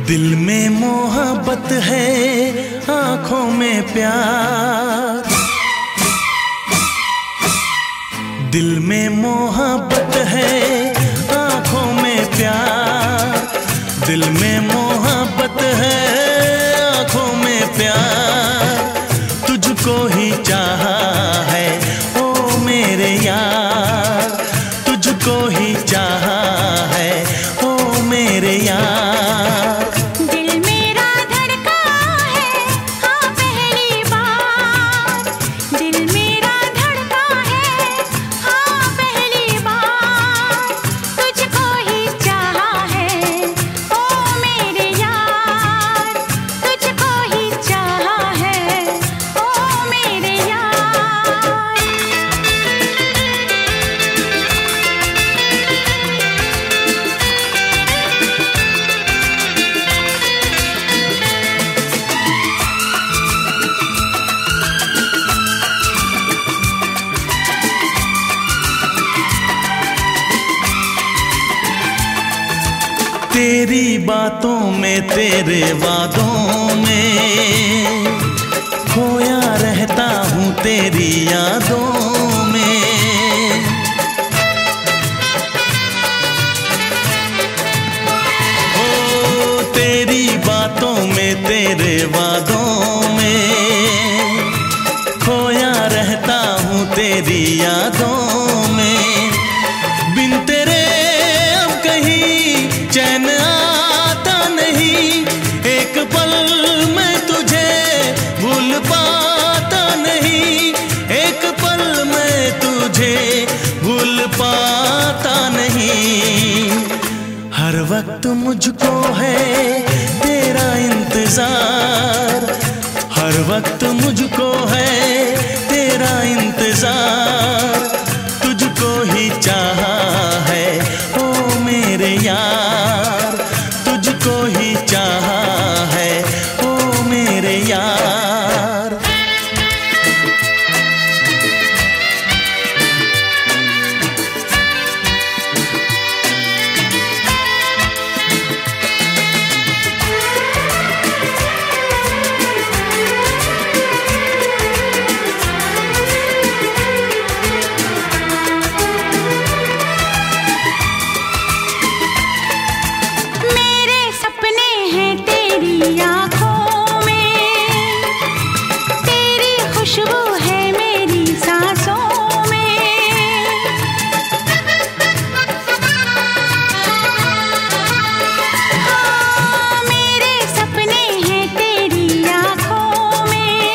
दिल में मोहब्बत है, आंखों में प्यार। दिल में मोहब्बत है, आंखों में प्यार। दिल में मोहब्बत है, आंखों में प्यार। तुझको ही चाहा है ओ मेरे यार, तुझको ही चाहा है ओ मेरे यार। दिल मेरा धड़का है हाँ पहली बार, दिल मेरा धड़का है हाँ पहली बार। तुझको ही चाहा है ओ मेरे यार, तुझको ही चाहा है ओ मेरे यार। तेरी बातों में तेरे वादों में खोया रहता हूँ तेरी यादों में। ओ तेरी बातों में तेरे वादों में खोया रहता हूँ तेरी यादों में। बिन तेरे अब कहीं चैन आता नहीं, एक पल मैं तुझे भूल पाता नहीं, एक पल मैं तुझे भूल पाता नहीं। हर वक्त मुझको है तेरा इंतजार, हर वक्त मुझको है तेरा इंतजार। तुझको ही चाहा है ओ मेरे यार, तुझको ही चाहा है ओ मेरे यार। मेरे सपने हैं तेरी आँखों में, तेरी खुशबू है मेरी सांसों में। हाँ, मेरे सपने हैं तेरी आँखों में,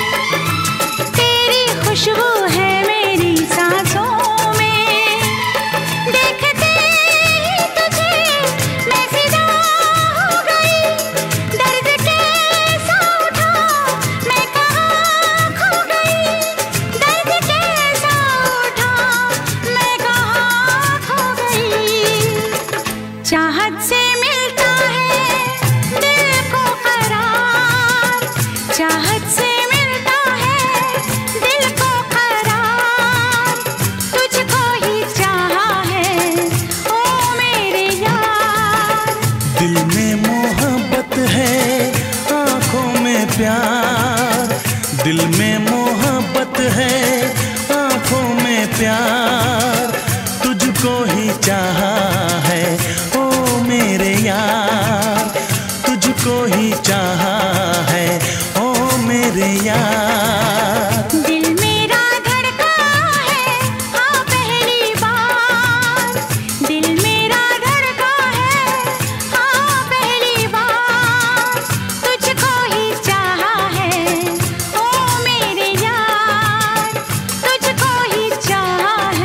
तेरी खुशबू है मेरी सांसों में। देखते ही तुझे मैं फिदा हो गई, दर्द कैसा उठा मैं कहाँ खो गई, दर्द कैसा उठा मैं कहाँ खो गई। चाहत से मिलता है दिल को करार, चाहत से मिलता है दिल को करार। तुझको ही चाहा है ओ मेरे यार। दिल में मोहब्बत है, आंखों में प्यार। दिल में मोहब्बत है, आंखों में प्यार। तुझको ही चाहा है ओ मेरे यार, तुझको ही चाहा है ओ मेरे यार। दिल मेरा धड़का है हाँ पहली बार, दिल मेरा धड़का है हाँ पहली बार। तुझको ही चाहा है ओ मेरे यार, तुझको ही चाहा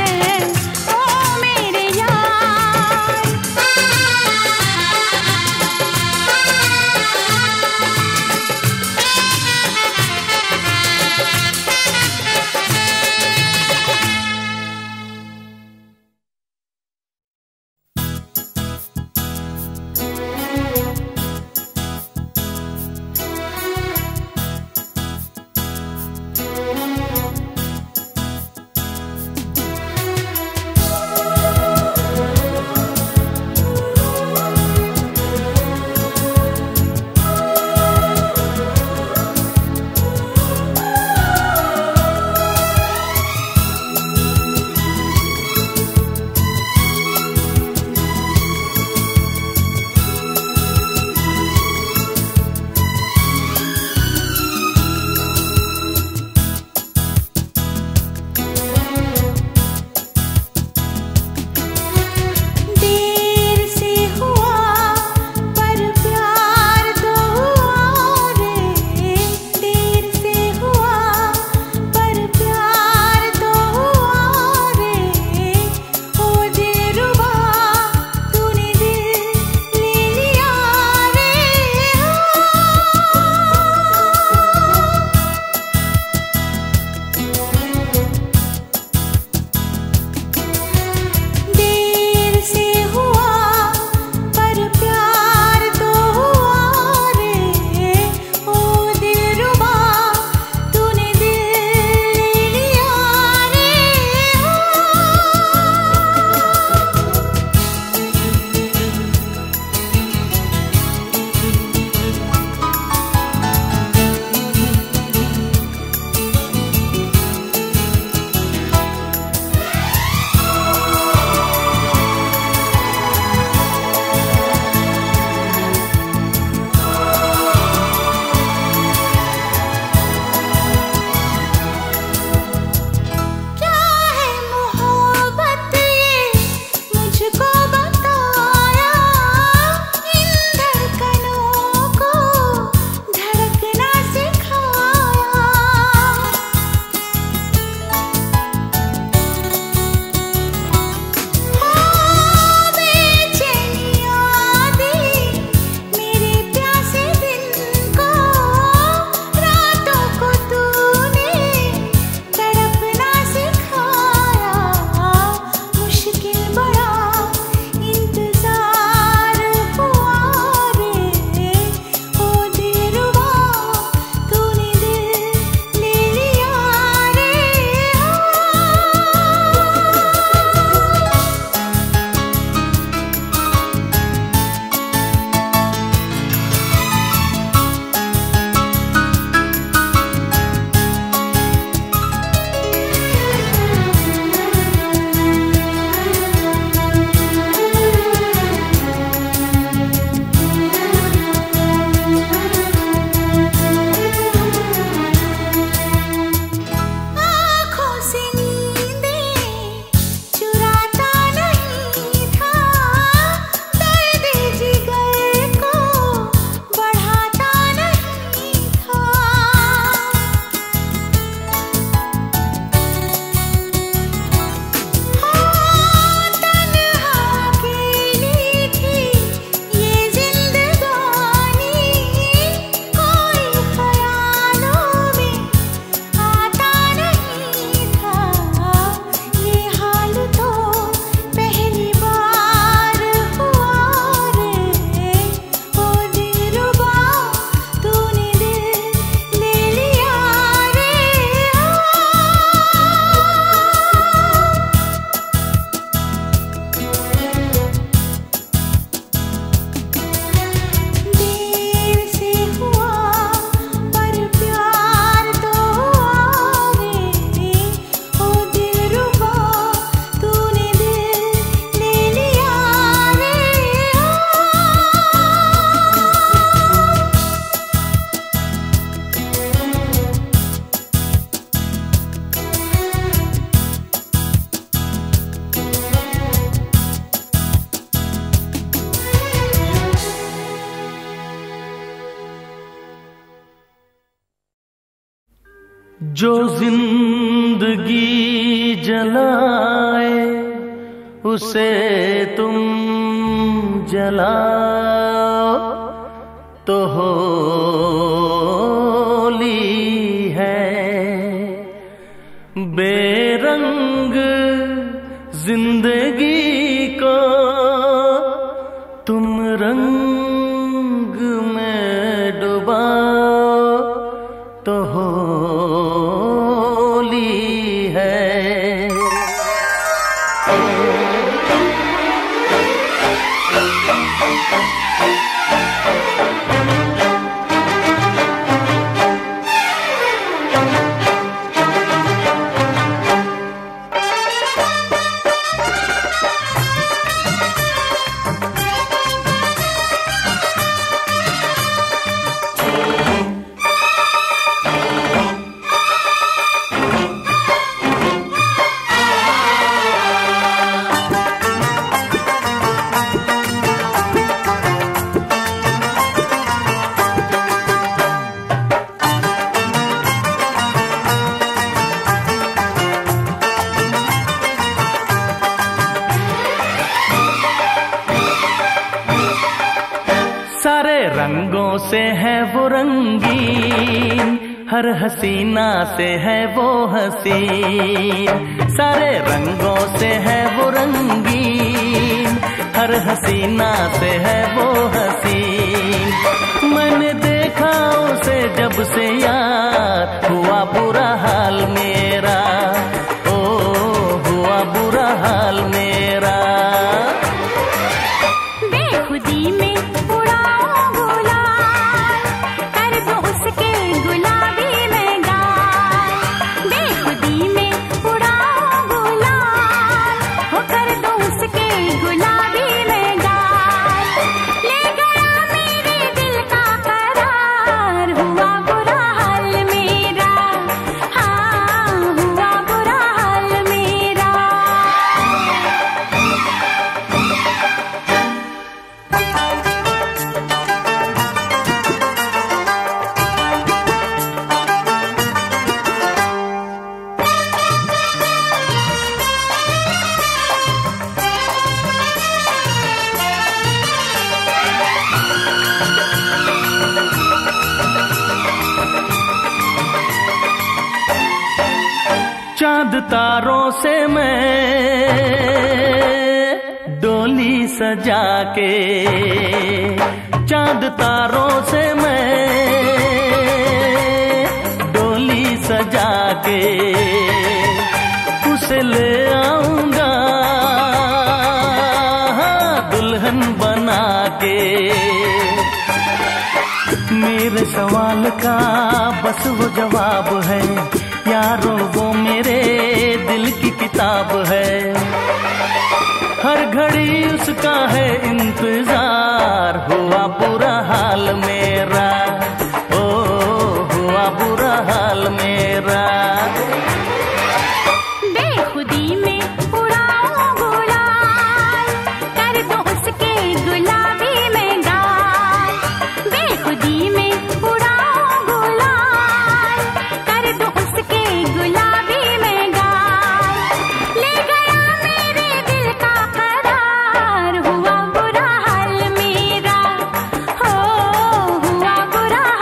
जो जिंदगी जलाए उसे तुम जलाओ तो होली है। बेरंग जिंदगी को तुम रंग में डुबाओ तो होली है। सारे रंगों से है वो रंगीन, हर हसीना से है वो हसीन। सारे रंगों से है वो रंगीन, हर हसीना से है वो हसीन। मैंने देखा उसे जब से यार, हुआ बुरा हाल मेरा, ओ हुआ बुरा हाल मेरा। बेखुदी में उड़ाओ गुलाल, कर दो उसके गुलाबी में गाल। बेखुदी में उड़ाओ गुलाल, हो कर दो उसके गुलाबी में गाल। ले गया मेरे दिल का करार, हुआ बुरा हाल मेरा, हाँ हुआ बुरा हाल मेरा। चांद तारों से मैं डोली सजा के, चांद तारों से मैं डोली सजा के उसे ले आऊंगा दुल्हन बना के। मेरे सवाल का बस वो जवाब है, यारों वो मेरे दिल की किताब है। हर घड़ी उसका है इंतजार, हुआ बुरा हाल मेरा, ओ हुआ बुरा हाल मेरा। बेखुदी में उड़ाओ गुलाल, कर दो उसके गुलाबी में गाल। बेखुदी में उड़ाओ गुलाल, कर दो उसके गुलाबी में गाल। ले गया मेरे दिल का करार, हुआ बुरा हाल मेरा, हो हुआ बुरा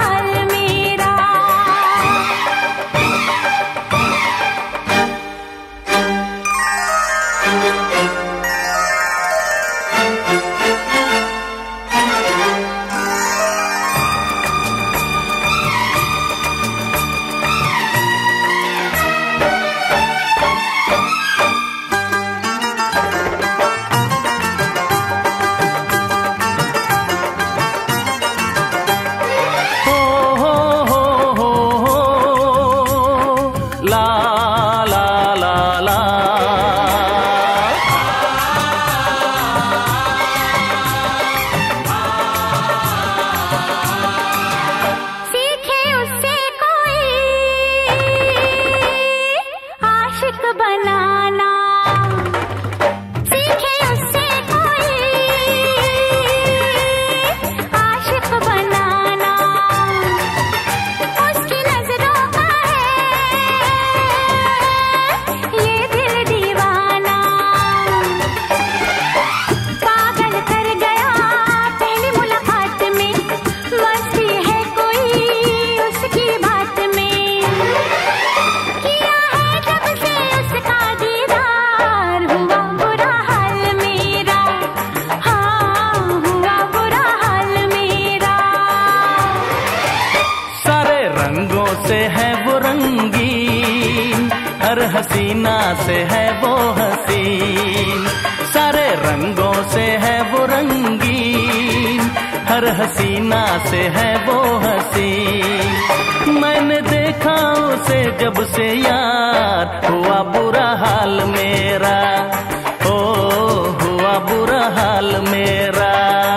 से है वो रंगीन, हर हसीना से है वो हसीन। सारे रंगों से है वो रंगीन, हर हसीना से है वो हसीन। मैंने देखा उसे जब से यार, हुआ बुरा हाल मेरा, ओ हुआ बुरा हाल मेरा।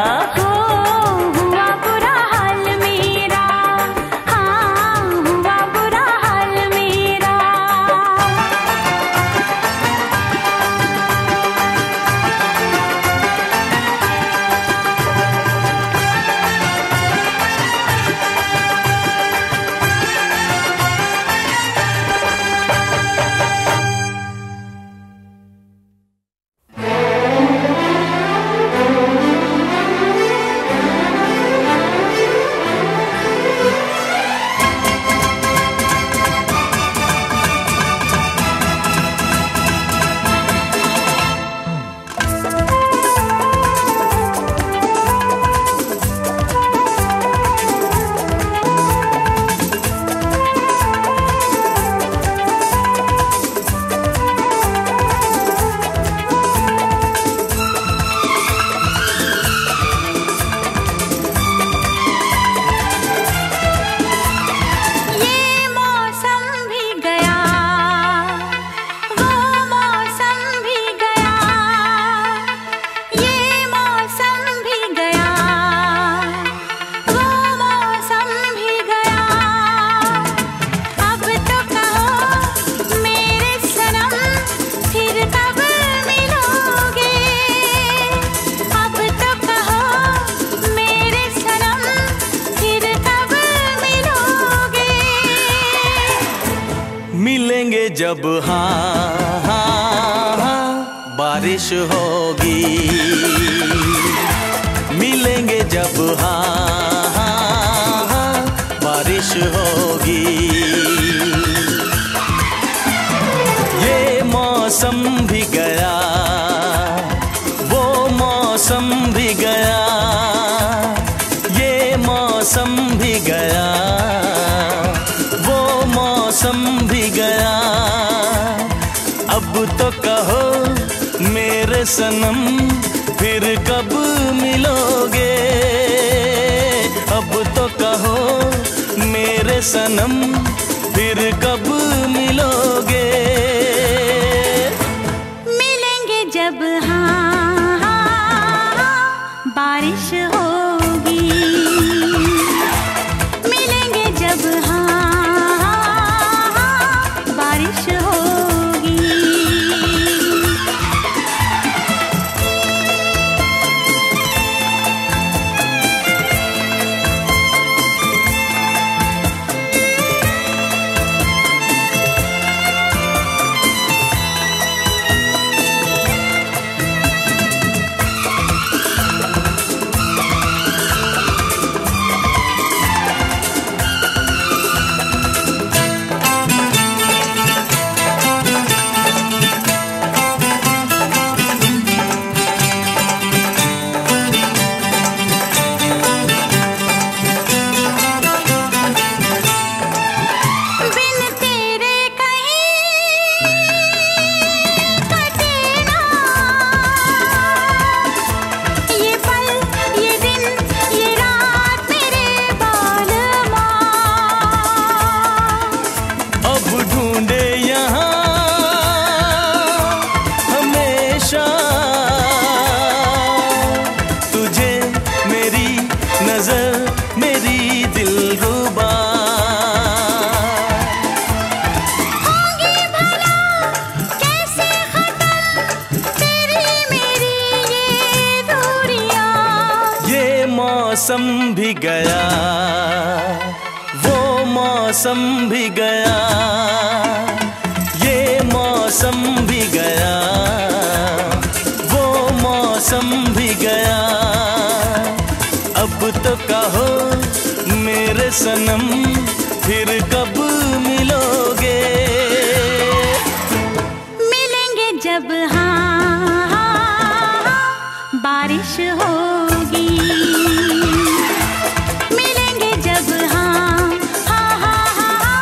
जब हाँ हाँ हाँ बारिश होगी, मिलेंगे जब हाँ हाँ हाँ बारिश होगी। ये मौसम भी गया, वो मौसम भी गया, ये मौसम भी गया, वो मौसम भी गया। अब तो कहो मेरे सनम फिर कब मिलोगे, अब तो कहो मेरे सनम फिर कब मिलोगे। मिलेंगे जब हाँ हाँ हाँ बारिश होगी, मिलेंगे जब हाँ हाँ हाँ बारिश होगी। मौसम भी गया, वो मौसम भी गया, ये मौसम भी गया, वो मौसम भी गया। अब तो कहो मेरे सनम फिर कब मिलोगे। मिलेंगे जब हाँ हाँ हाँ बारिश होगी, मिलेंगे जब हाँ हाँ हाँ हाँ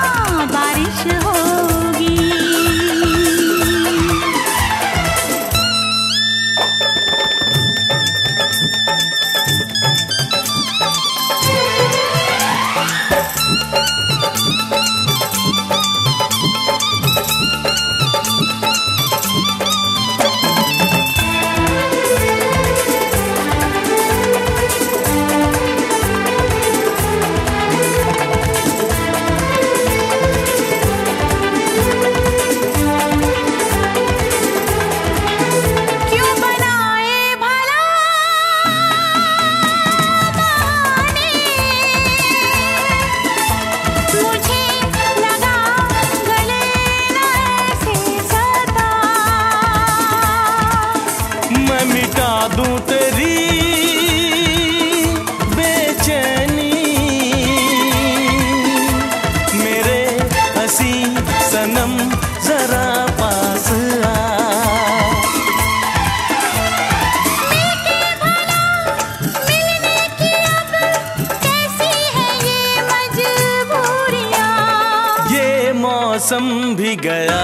मौसम भी गया,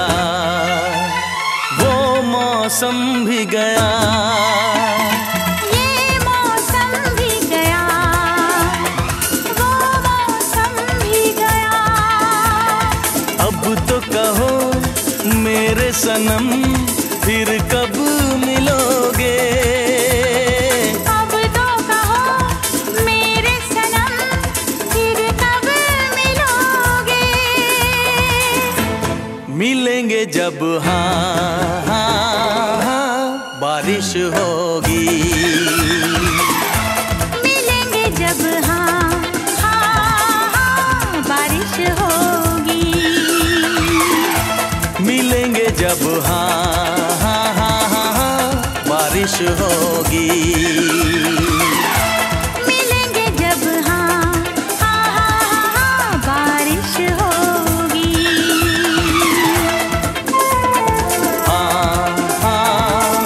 वो मौसम भी गया, ये मौसम भी गया, वो मौसम भी गया। अब तो कहो मेरे सनम फिर कब मिलोगे? अब तो कहो मेरे सनम फिर कब मिलोगे? मिलेंगे जब हाँ हाँ हाँ बारिश होगी, मिलेंगे जब हाँ हाँ हाँ बारिश होगी, मिलेंगे जब हाँ हाँ हाँ हाँ हाँ बारिश होगी, मिलेंगे जब हाँ हाँ हाँ हाँ बारिश होगी। हाँ हाँ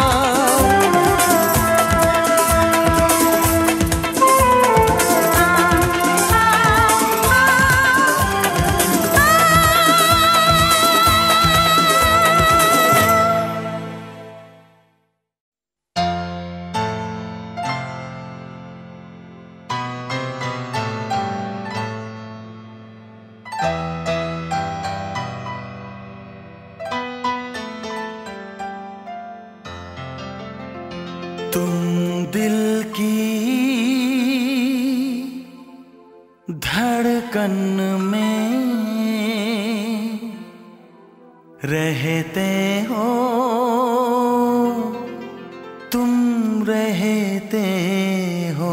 तुम दिल की धड़कन में रहते हो, तुम रहते हो।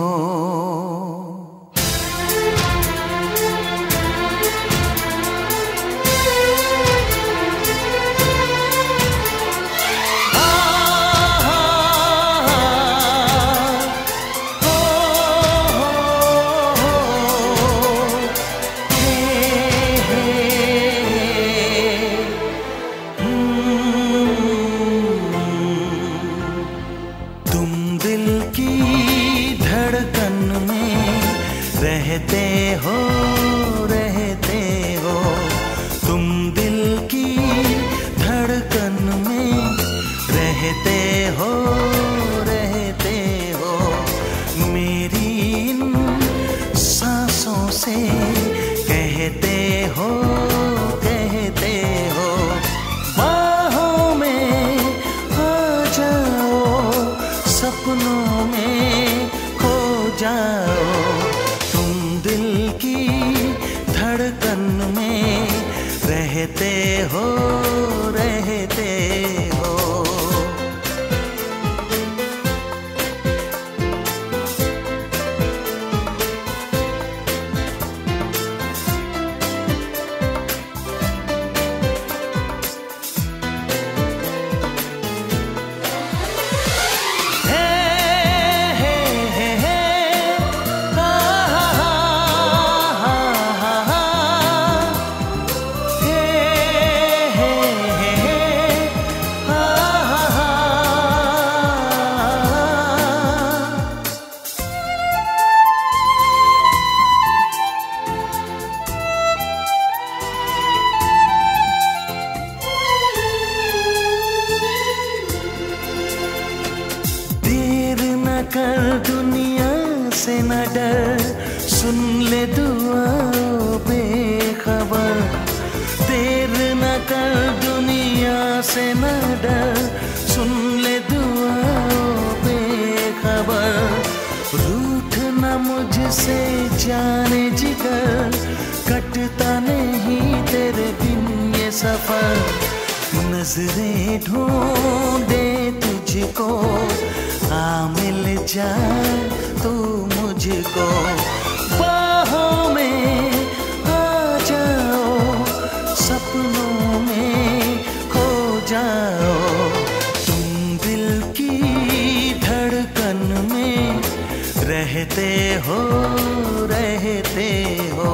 रहते हो, तुम दिल की धड़कन में रहते हो, रहते हो। मेरी इन सांसों से कहते हो, कहते हो। बाहों में आ जाओ, सपनों में खो जाओ, धड़कन में रहते हो, रहते हो। कर दुनिया से न डर, सुन ले दुआ बेखबर। देर न कर दुनिया से न डर, सुन ले दुआ बेखबर। रूठ न मुझसे जाने जिगर, कटता नहीं तेरे बिन ये सफर। नजरें ढूंढे तुझको, आ मिल जाए तू मुझको। बाहों में आ जाओ, सपनों में खो जाओ। तुम दिल की धड़कन में रहते हो, रहते हो।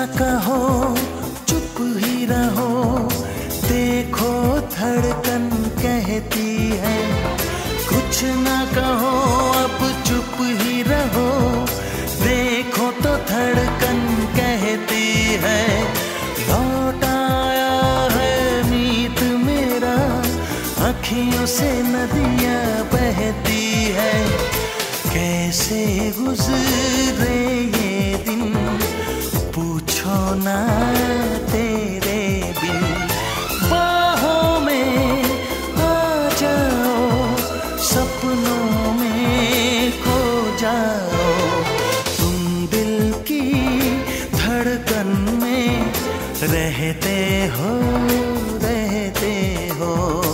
कहो चुप ही रहो, देखो धड़कन कहती है। कुछ ना कहो अब चुप ही रहो, देखो तो धड़कन कहती है। लौट आया है मीत मेरा, अखियों से नदियाँ बहती है। कैसे गुजरे ये दिन पूछो ना तेरे बिन। बाहों में आ जाओ, सपनों में खो जाओ, तुम दिल की धड़कन में रहते हो, रहते हो।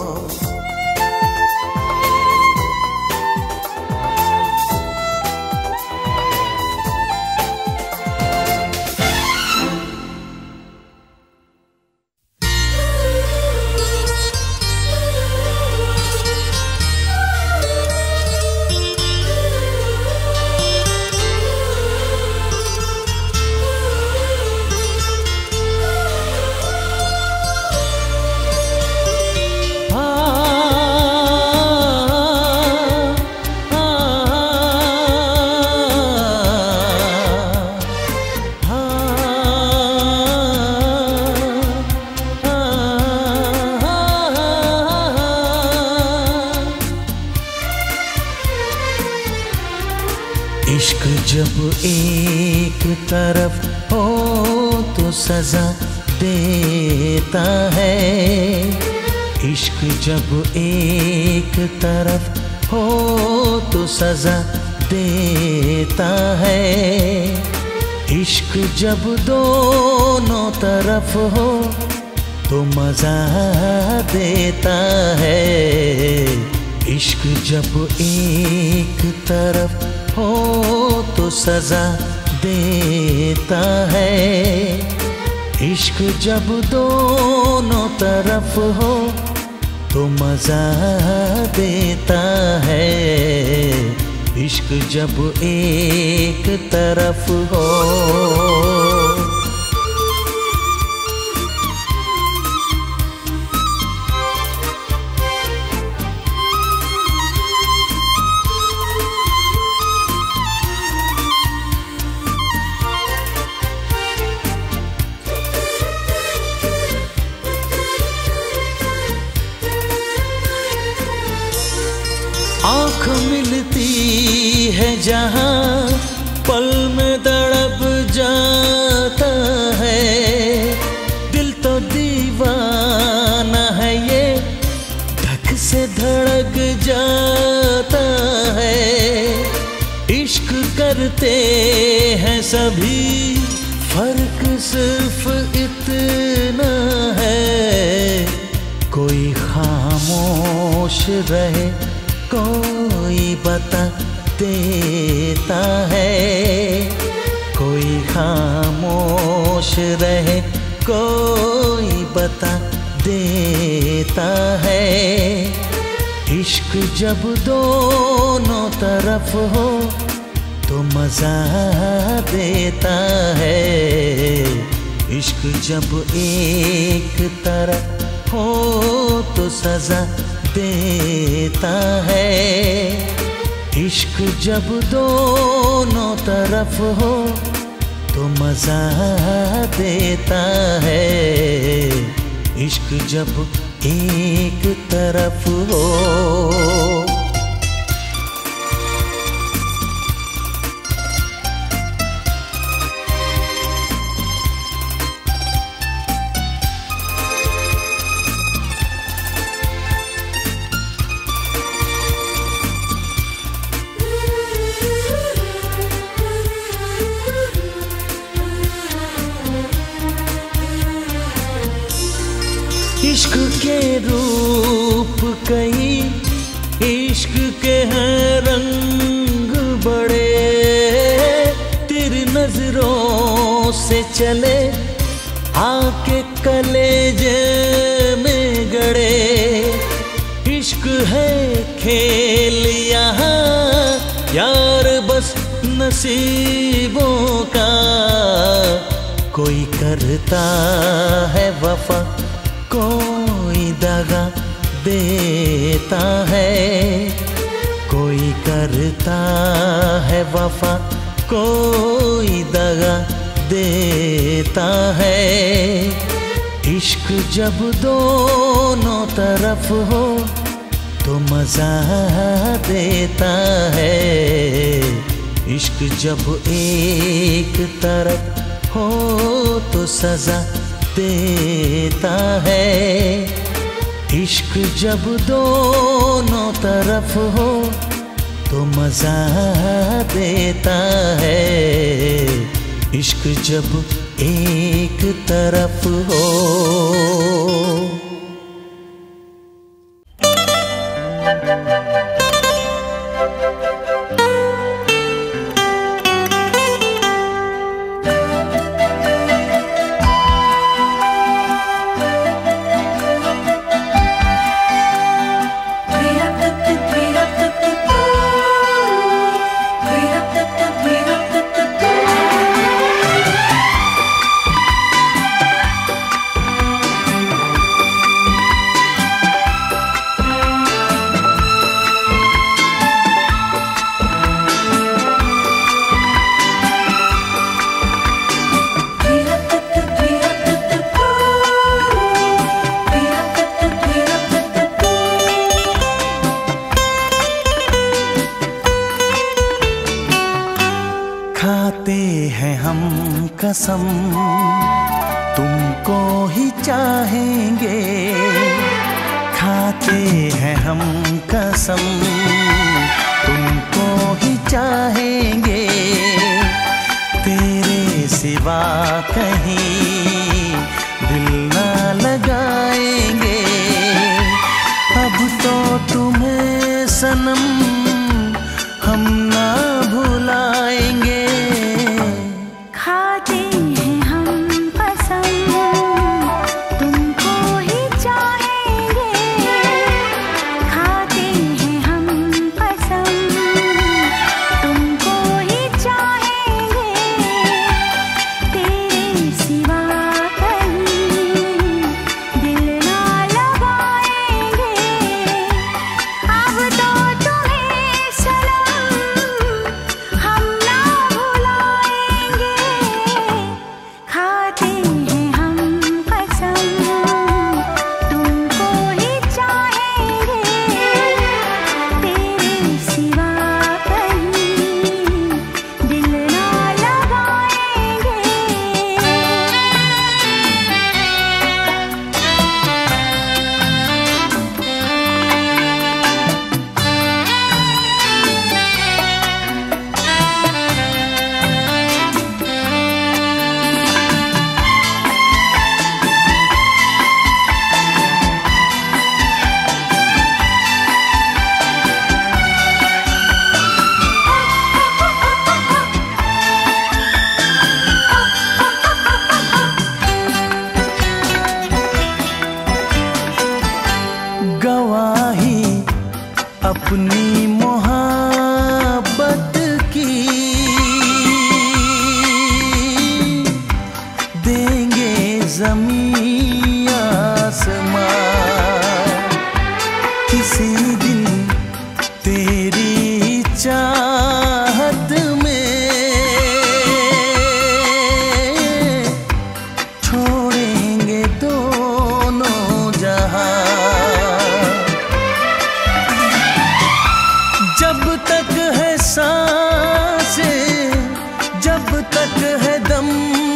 इश्क जब एक तरफ हो तो सजा देता है। इश्क जब एक तरफ हो तो सजा देता है। इश्क जब दोनों तरफ हो तो मजा देता है। इश्क जब एक तरफ हो तो सजा देता है। इश्क जब दोनों तरफ हो तो मजा देता है। इश्क जब एक तरफ हो। आँख मिलती है जहाँ पल में तड़प जाता है। दिल तो दीवाना है ये, धक से धड़क जाता है। इश्क करते हैं सभी, फर्क सिर्फ इतना है। कोई खामोश रहे, कोई बता देता है। कोई खामोश रहे, कोई बता देता है। इश्क जब दोनों तरफ हो तो मजा देता है। इश्क जब एक तरफ हो तो सजा देता है। इश्क जब दोनों तरफ हो तो मजा देता है। इश्क जब एक तरफ हो। इश्क के रूप कई, इश्क के हैं रंग बड़े। तेरी नजरों से चले आके कलेजे में गड़े। इश्क है खेल यहाँ यार बस नसीबों का। कोई करता है वफा, कोई दगा देता है। कोई करता है वफा, कोई दगा देता है। इश्क जब दोनों तरफ हो तो मजा देता है। इश्क जब एक तरफ हो तो सजा देता है। इश्क जब दोनों तरफ हो तो मजा देता है। इश्क जब एक तरफ हो। खाते हैं हम कसम तुमको ही चाहेंगे। खाते हैं हम कसम तुमको ही चाहेंगे। तेरे सिवा कहीं दिल ना लगाएंगे। अब तो तुम्हें सनम हम ना भुलाएंगे। खाते हैं हम कसम तुमको ही चाहेंगे। खाते हैं हम कसम तुमको ही चाहेंगे। तेरे सिवा कहीं दिल ना लगाएंगे। अब तो तुम्हें सनम हम ना भुलाएंगे। खाते हैं हम कसम तुमको ही चाहेंगे। तेरे सिवा कहीं दिल ना लगाएंगे। गवाही अपनी मोहब्बत की देंगे ज़मीं आसमां। किसी दिन तेरी चाहत में छोड़ेंगे दोनों जहां। जब तक है सांसें, जब तक है दम,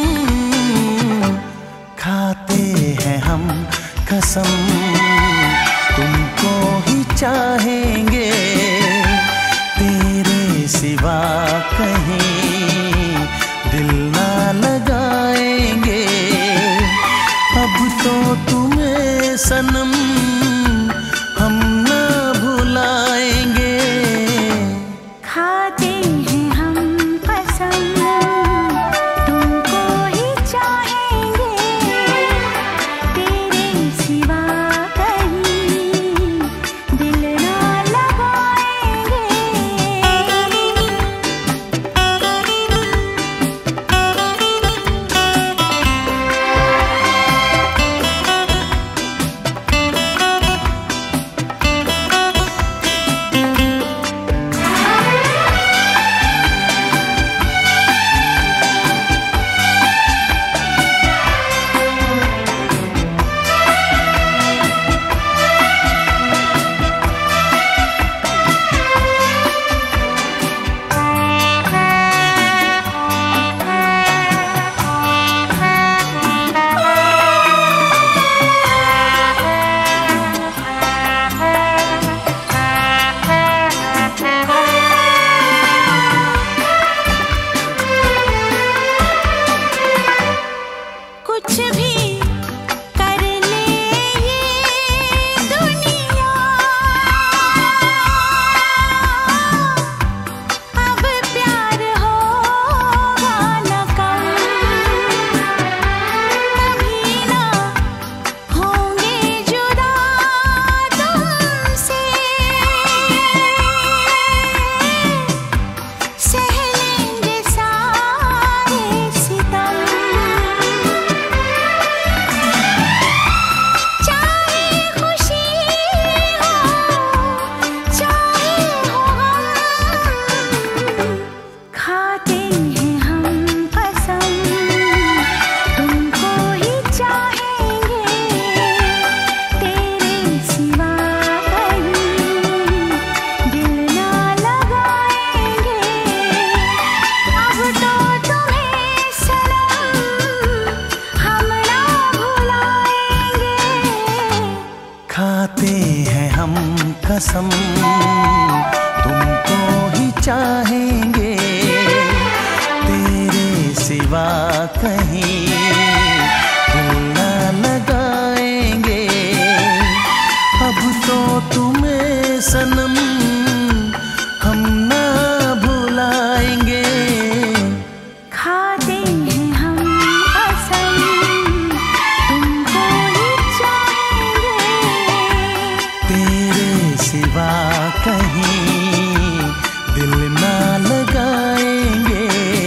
खाते हैं हम कसम तुमको ही चाहेंगे। तेरे सिवा कहीं दिल ना लगाएंगे। अब तो तुम्हें सनम हम ना भुलाएंगे। खाते हैं हम कसम तुमको ही चाहेंगे। तेरे सिवा कुछ भी कर ले ये दुनिया, अब प्यार होगा न कम, कभी ना होंगे जुदा तुमसे, सह लेंगे सारे सितम, चाहे खुशी हो चाहे हो गम, खाते हैं हम कसम तुमको ही चाहेंगे, तेरे सिवा कहीं दिल ना लगाएंगे, अब तो तुम्हें सनम हम ना भुलाएंगे, खाते हैं हम कसम तुमको ही चाहेंगे, तेरे सिवा कहीं दिल ना लगाएंगे, अब तो तुम्हें सनम हम ना भुलाएंगे, खाते हैं हम कसम तुमको ही चाहेंगे, तेरे सिवा कहीं दिल ना लगाएंगे।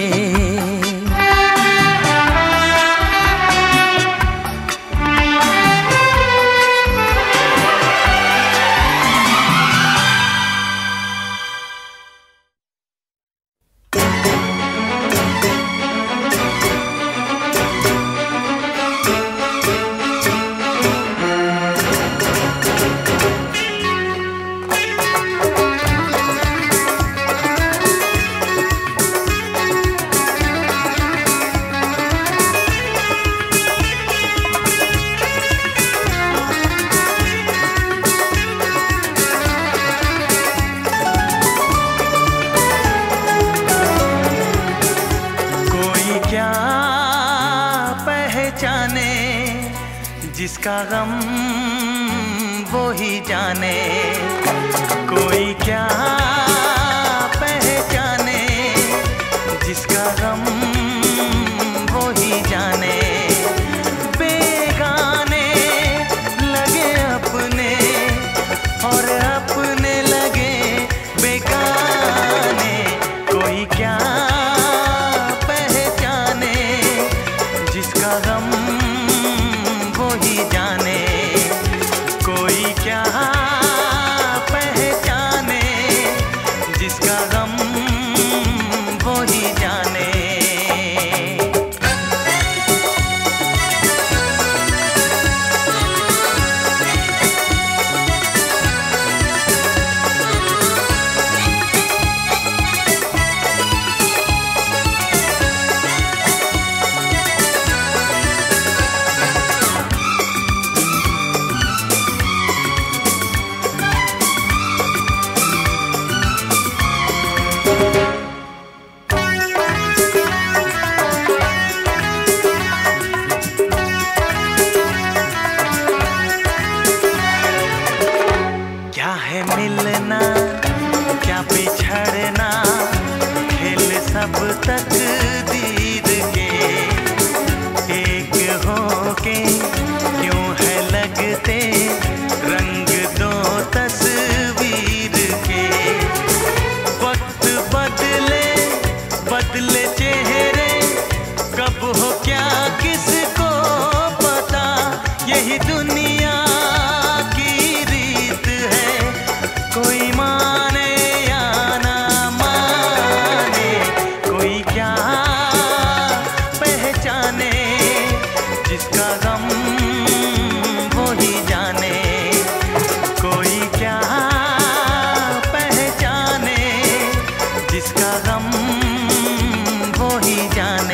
कोई क्या पहचाने जिसका गम वो ही जाने, कोई क्या पहचाने जिसका गम वो ही जाने, बेगाने लगे अपने और अपने लगे बेगाने, कोई क्या पहचाने जिसका गम वो ही जाने, कोई क्या पहचाने जिसका गम वो ही जाने। क्या है मिलना क्या बिछड़ना, खेल सब तकदीर के, एक होके क्यों है लगते रंग दो तस्वीर के, वक्त बदले बदले चेहरे, कब हो क्या किसको पता, यही दुनिया की रीत है, कोई माने या ना माने, कोई क्या पहचाने जिसका गम वो ही जाने, कोई क्या पहचाने जिसका गम वो ही जाने।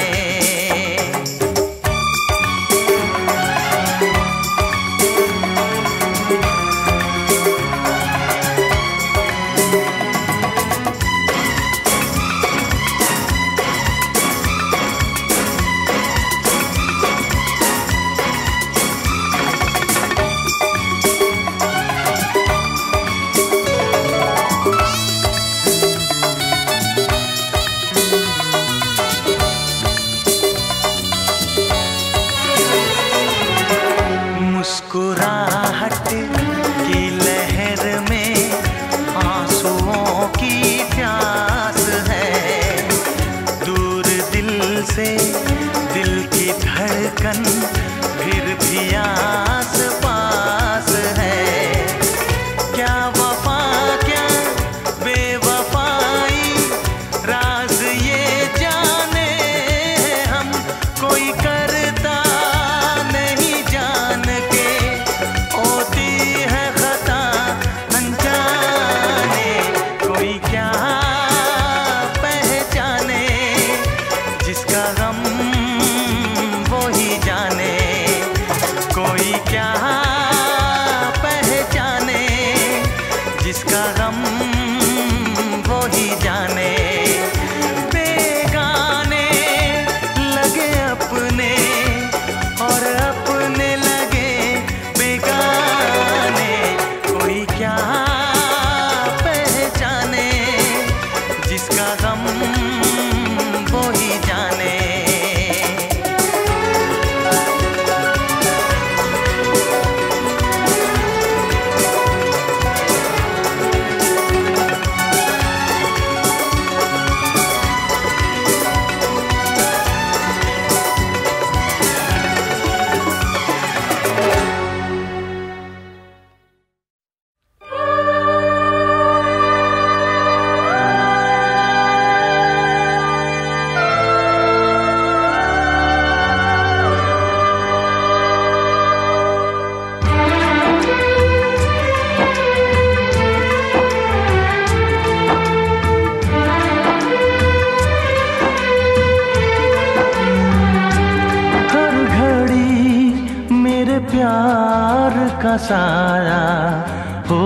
भी आस पास है। क्या वफा क्या बेवफाई, राज ये जाने हम, कोई करता नहीं जान के, होती है खता अनजाने। कोई क्या पहचाने, जिसका गम वो ही जाने। कोई क्या पहचाने, जिसका गम वो ही जाने। बेगाने लगे अपने और अपने लगे बेगाने। कोई क्या पहचाने, जिसका गम वो ही जाने। प्यार का साया हो,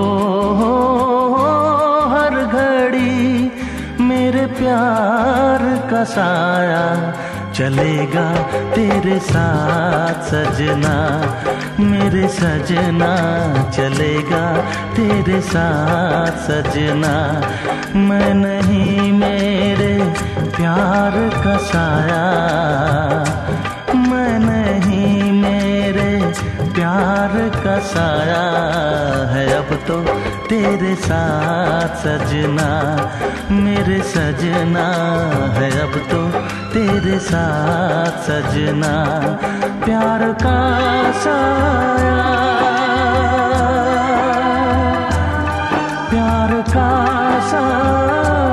हर घड़ी मेरे प्यार का साया चलेगा तेरे साथ सजना। मेरे सजना चलेगा तेरे साथ सजना। मैं नहीं मेरे प्यार का साया, मैं नहीं मेरे प्यार का साया है अब तो तेरे साथ सजना। मेरे सजना है अब तो तेरे साथ सजना। प्यार का साया, प्यार का साया।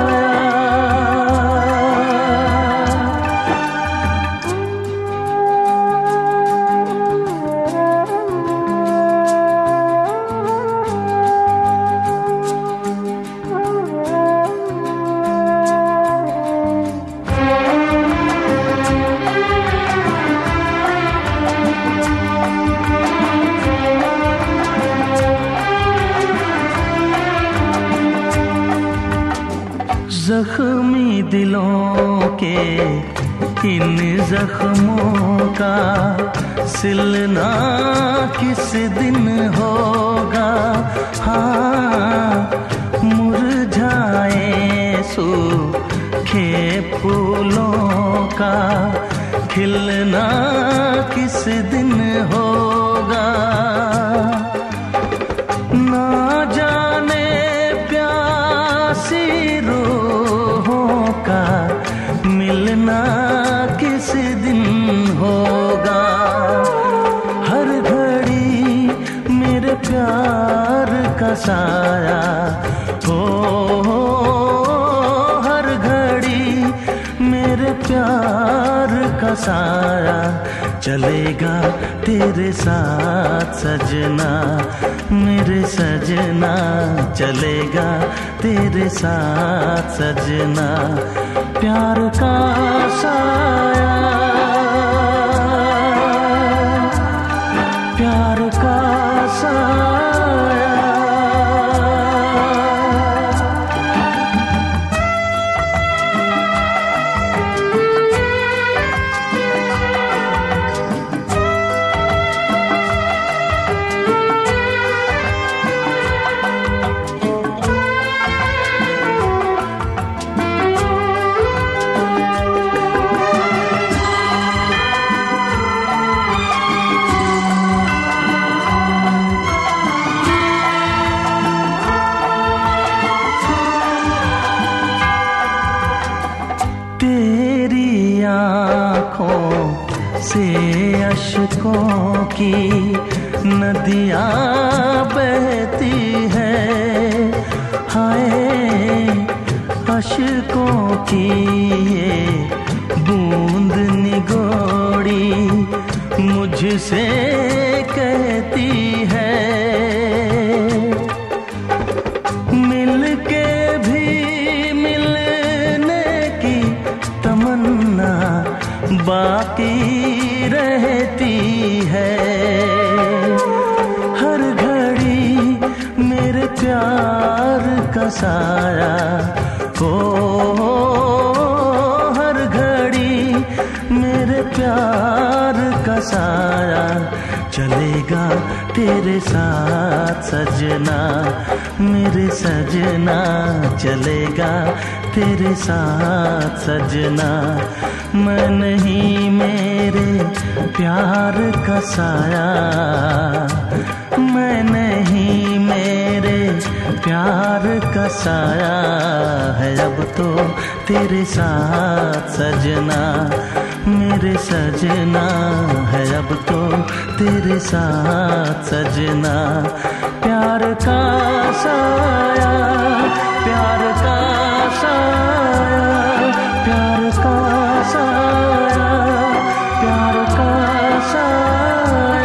जख्मी दिलों के इन जख्मों का सिलना किस दिन होगा। हाँ, मुरझाए सूखे फूलों का खिलना किस दिन होगा। ना जाने प्यासी रूहों का मिलना किस दिन होगा। हर घड़ी मेरे प्यार का साया हो, हर घड़ी मेरे प्यार का साया चलेगा तेरे साथ सजना। मेरे सजना चलेगा तेरे साथ सजना। प्यार का साया, प्यार का साया। अश्कों की नदियाँ बहती है, हाय अश्कों की ये बूंद निगोड़ी मुझसे कहती है, मिलके भी मिलने की तमन्ना बाकी रहती है। हर घड़ी मेरे प्यार का साया हो, हर घड़ी मेरे प्यार का साया चलेगा तेरे साथ सजना, मेरे सजना चलेगा तेरे साथ सजना। मैं नहीं मेरे प्यार का साया, मैं नहीं मेरे प्यार का साया है अब तो तेरे साथ सजना, मेरे सजना है अब तो तेरे साथ सजना। प्यार का साया, प्यार का साया, प्यार का साया, प्यार का साया।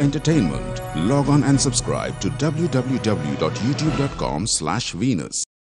entertainment. Log on and subscribe to www.youtube.com/Venus.